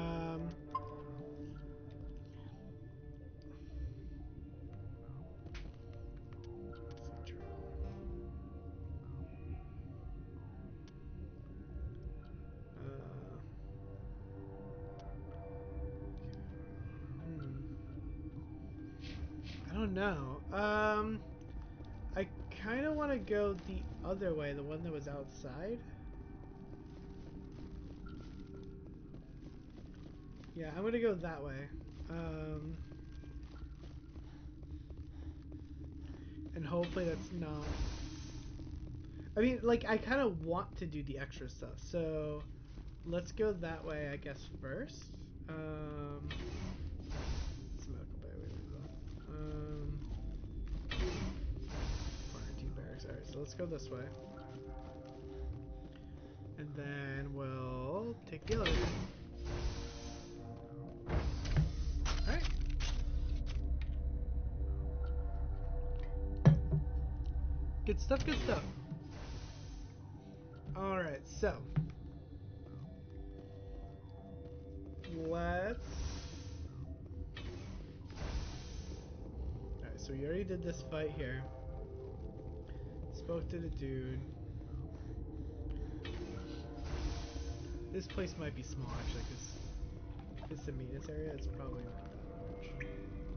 I don't know. I kind of want to go the other way, the one that was outside. Yeah, I'm gonna go that way. And hopefully that's not... I mean, like, I kind of want to do the extra stuff, so let's go that way, I guess, first. It's a medical bay. Quarantine barracks. Alright, so let's go this way. And then we'll take the elevator. Alright. Good stuff, good stuff. Alright, so let's... Alright, so we already did this fight here. Spoke to the dude. This place might be small actually, because it's the maintenance area, it's probably not that much.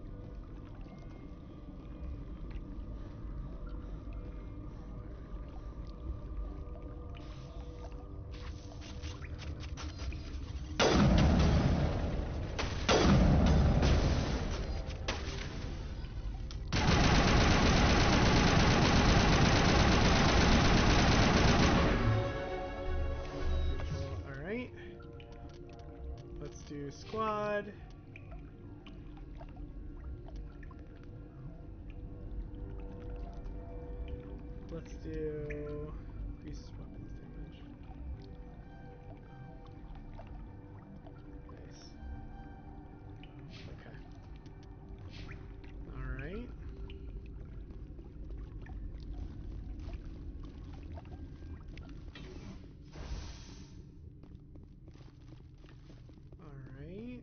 Squad. Let's do increase weapons damage. Nice. Okay. Alright. Alright.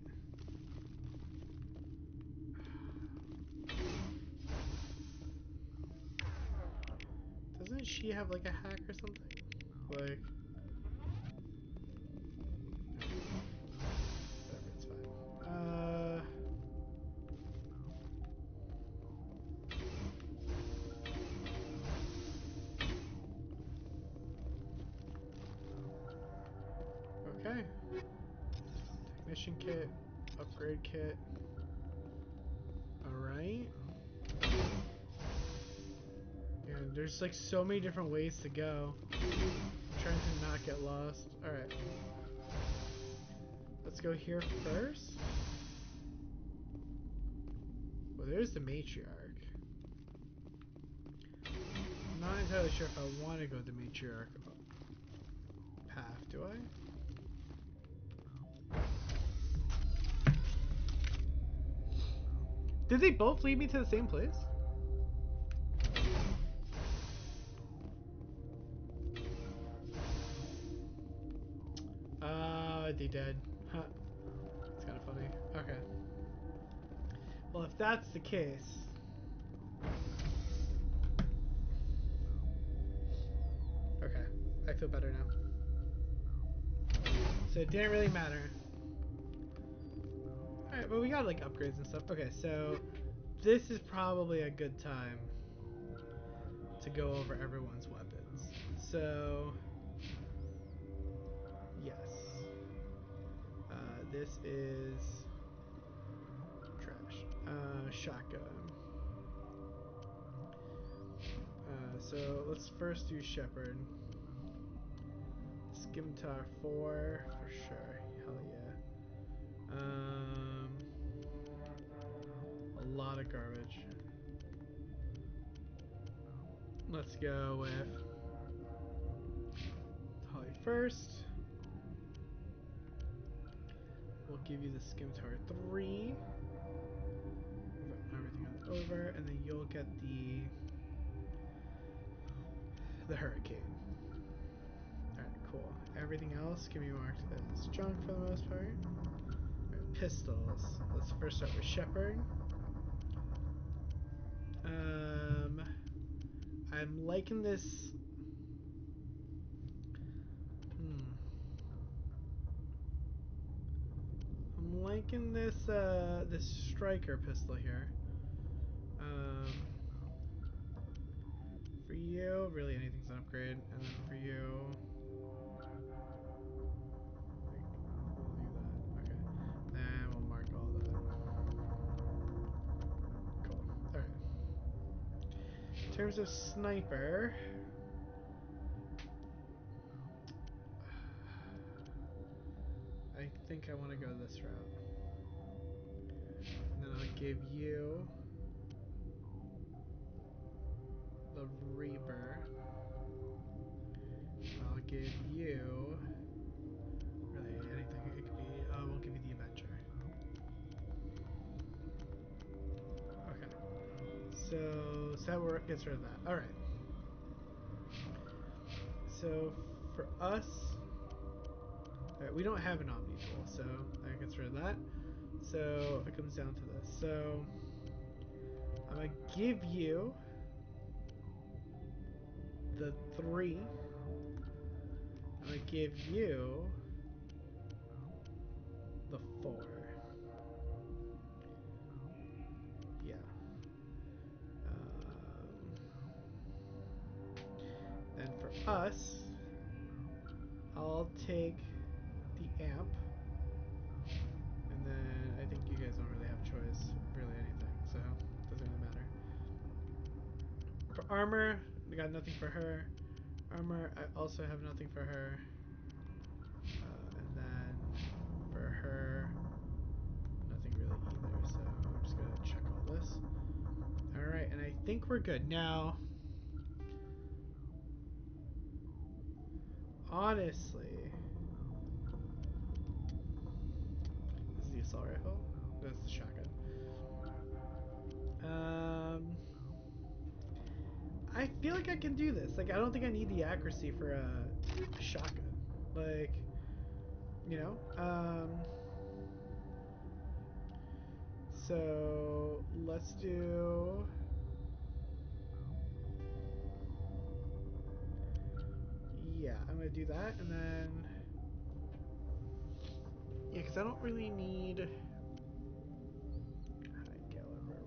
Doesn't she have like a hack or something? Like... Whatever, it's fine. Okay. Technician kit, upgrade kit. Alright. And there's like so many different ways to go. I'm trying to not get lost. Alright. Let's go here first. Well, there's the matriarch. I'm not entirely sure if I want to go the matriarch path, do I? Did they both lead me to the same place? They did. Huh. It's kind of funny. Okay. Well, if that's the case... Okay. I feel better now. So it didn't really matter. Alright, but we got like upgrades and stuff. Okay, so this is probably a good time to go over everyone's weapons. So... Yes. This is... trash. Shotgun. So let's first do Shepherd. Scimitar 4 for sure. Hell yeah. A lot of garbage. Let's go with Holly first. We'll give you the Scimitar 3. Everything on over, and then you'll get the hurricane. Alright, cool. Everything else can be marked as junk for the most part. Alright, pistols. Let's first start with Shepard. I'm liking this. I'm liking this this striker pistol here. For you, really anything's an upgrade, and then for you, we'll do that. Okay, then we'll mark all that. Cool. All right. In terms of sniper, I think I want to go this route. And then I'll give you the Reaper. And I'll give you really anything. It could be. We'll give you the Avenger. Okay. So that gets rid of that. All right. So for us, all right, we don't have an Omni tool, so that gets rid of that. So it comes down to this. So I'm gonna give you the 3. I'm gonna give you the 4. Yeah. Then for us, I'll take the amp. And then I think you guys don't really have choice, really anything, so it doesn't really matter. For armor, we got nothing for her. Armor, I also have nothing for her. And then for her, nothing really either, so I'm just gonna check all this. Alright, and I think we're good. Now, honestly, this is the assault rifle. That's the shotgun. I feel like I can do this. Like, I don't think I need the accuracy for a shotgun. Like, you know? So, let's do... Yeah, I'm gonna do that, and then... Yeah, because I don't really need... High caliber.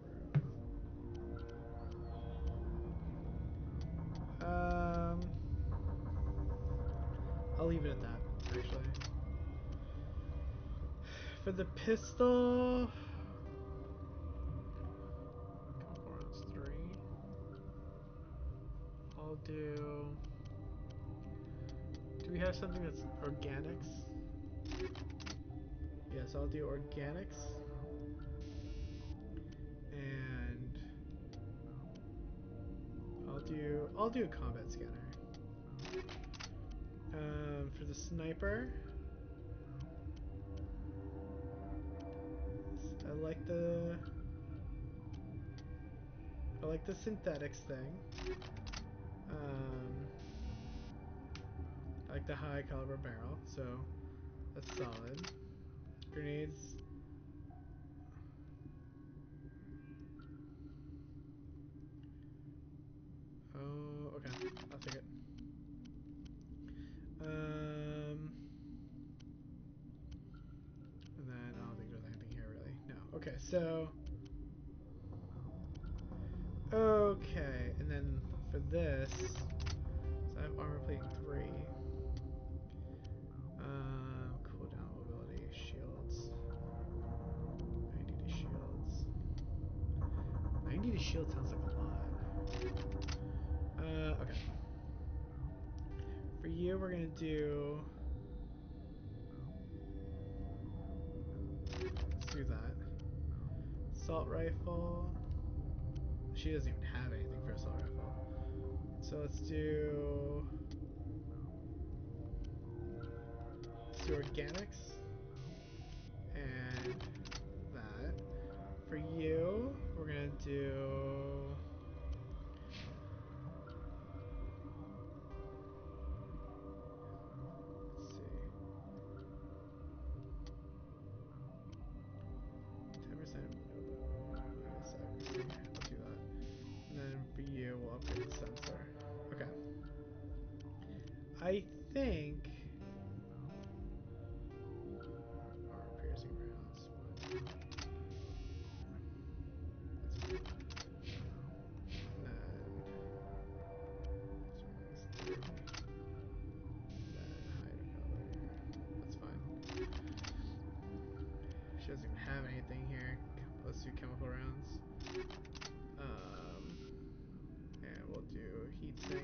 I'll leave it at that, actually. For the pistol... Couple 4 rounds, 3. I'll do... Do we have something that's organics? Yes, I'll do organics. And... I'll do a combat scanner. For the sniper... I like the synthetics thing. I like the high caliber barrel, so that's solid. Grenades. Oh, okay. I'll take it. And then I don't think there's anything here really. No. Okay, so okay, and then for this, so I have armor plating 3. Cooldown, mobility, shields. 90 to shields. 90 to shield sounds like a lot. Okay. For you, we're gonna do. Let's do that. Assault rifle. She doesn't even have anything for assault rifle. So let's do organics. And that. For you, we're gonna do. Let's see. 10%. I'll do that. And then for you, we'll upgrade the sensor. Okay. I think. Armor piercing rounds. She doesn't even have anything here. Let's do chemical rounds. And we'll do heat sink.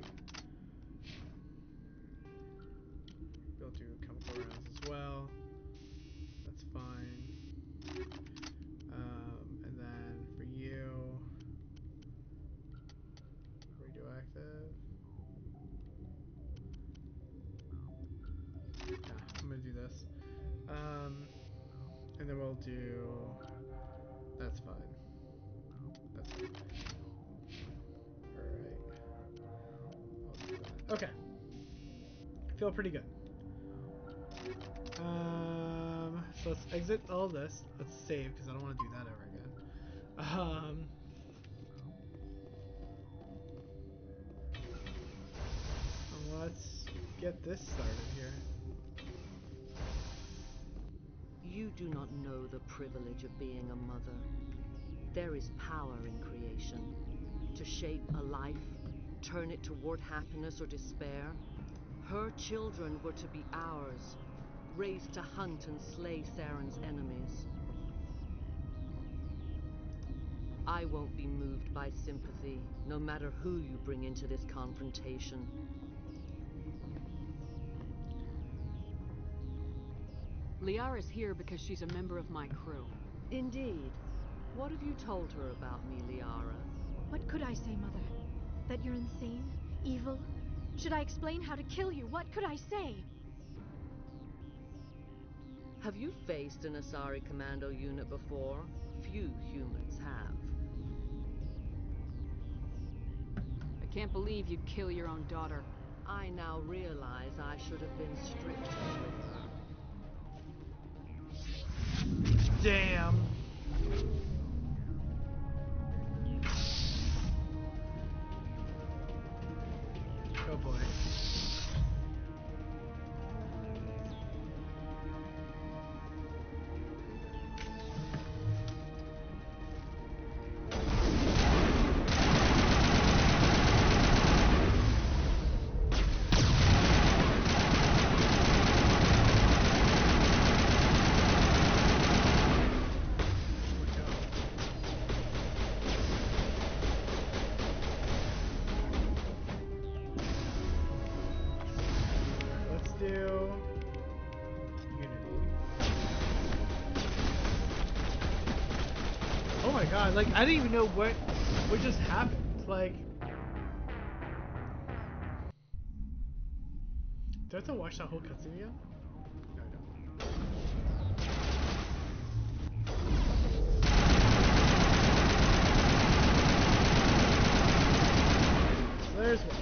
We'll do chemical rounds as well. That's fine. And then for you, radioactive. Nah, I'm gonna do this. And then we'll do. That's fine. That's fine. Alright. I'll do that. Okay. Feel pretty good. So let's exit all this. Let's save because I don't want to do that ever again. Let's get this started here. You do not know the privilege of being a mother. There is power in creation. To shape a life, turn it toward happiness or despair. Her children were to be ours, raised to hunt and slay Saren's enemies. I won't be moved by sympathy, no matter who you bring into this confrontation. Liara's here because she's a member of my crew. Indeed. What have you told her about me, Liara? What could I say, Mother? That you're insane? Evil? Should I explain how to kill you? What could I say? Have you faced an Asari commando unit before? Few humans have. I can't believe you'd kill your own daughter. I now realize I should have been stricter with her. Damn. Oh boy. God, like I didn't even know what just happened. Like, do I have to watch that whole cutscene again? No, I don't. So there's one.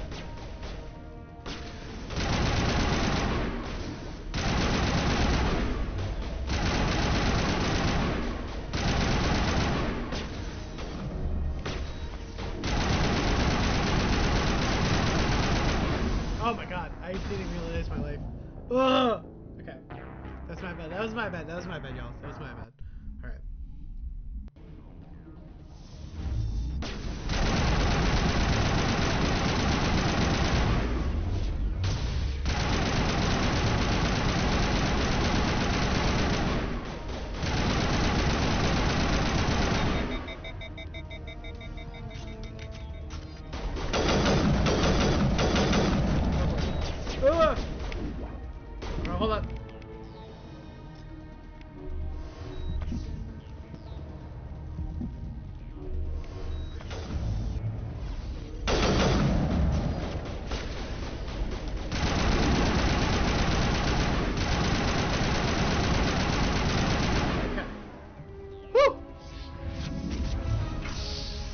Oh my god, I didn't realize my life. Ugh! Okay. That's my bad. That was my bad. That was my bad, y'all. That was my bad. Alright. Hold on. Okay. Woo!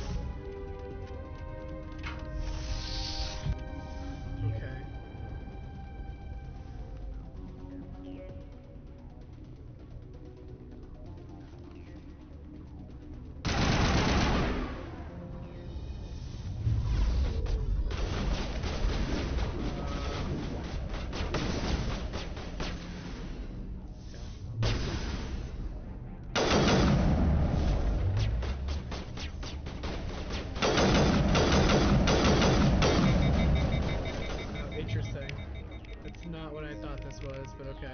this was, but okay.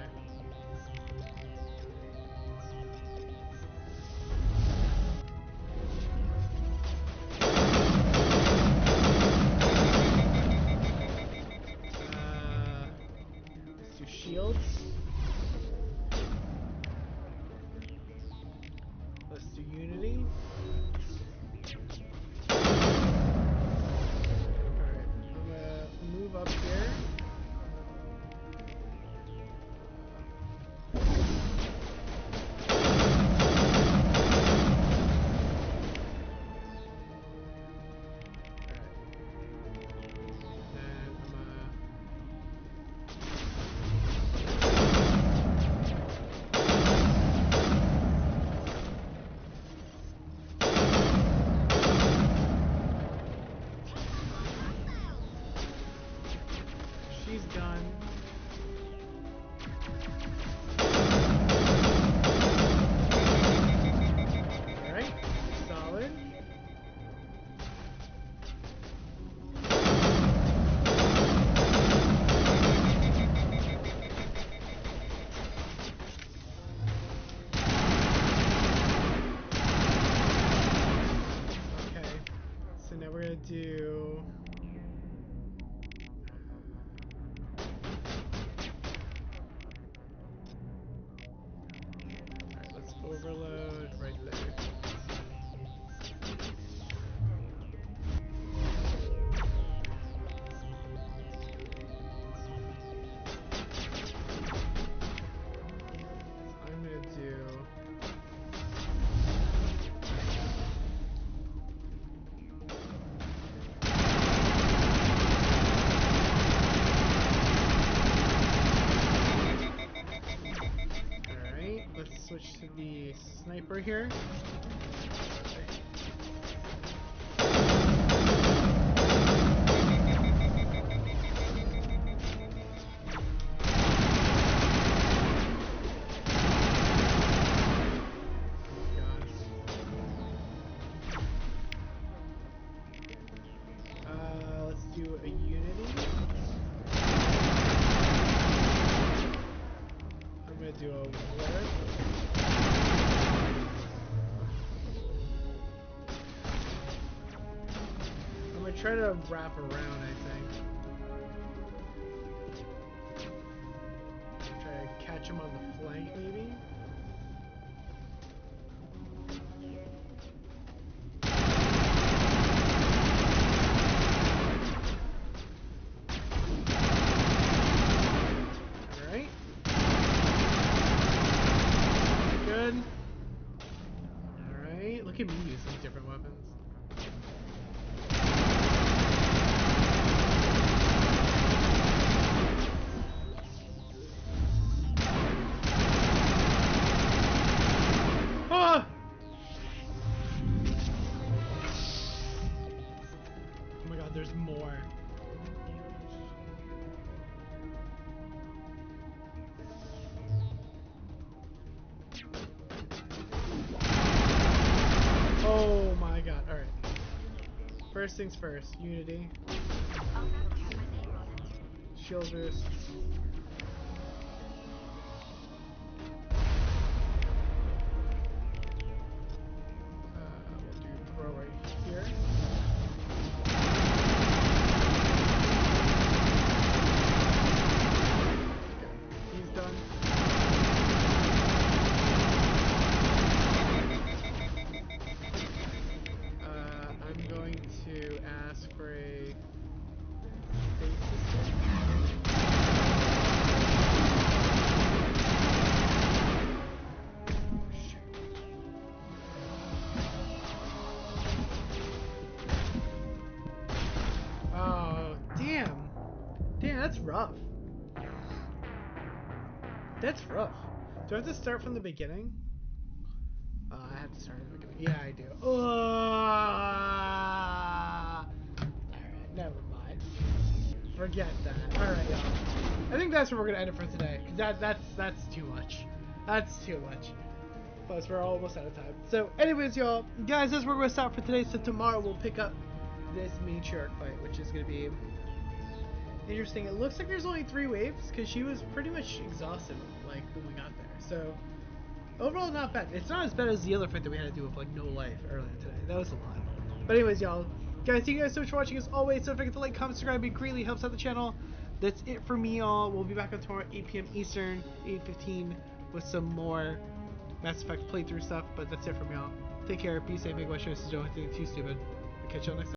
Let's do shields. Let's do unity. Alright, I'm gonna move up here. She's done. Alright, solid. Okay, so now we're gonna do... overload right there. I'm gonna do alright, let's switch to the sniper here. Let's do a unity. I'm gonna do a warp. I'm gonna try to wrap around, I think. Try to catch him on the flank, maybe. Alright. Good. Alright, look at me using different weapons. Ah! Oh my god, there's more. Oh my god, alright. First things first, unity. Shield boost. We'll do throw right here. Okay, he's done. I'm going to ask for a space system. Oh, damn. Damn, that's rough. That's rough. Do I have to start from the beginning? I have to start from the beginning. Yeah, I do. Alright, never mind. Forget that. Alright, y'all. I think that's where we're gonna end it for today. Cause that's too much. That's too much. Plus, we're almost out of time. So, anyways, y'all, guys, that's where we're gonna stop for today. So tomorrow we'll pick up this matriarch fight, which is gonna be interesting. It looks like there's only 3 waves because she was pretty much exhausted like when we got there. So overall, not bad. It's not as bad as the other fight that we had to do with like no life earlier today. That was a lot. But anyways, y'all, guys, thank you guys so much for watching. As always, don't forget to like, comment, subscribe. It greatly helps out the channel. That's it for me, y'all. We'll be back on tomorrow, 8 p.m. Eastern, 8:15, with some more Mass Effect playthrough stuff. But that's it from y'all. Take care. Be safe. Make my choices. Don't do anything too stupid. I'll catch y'all next time.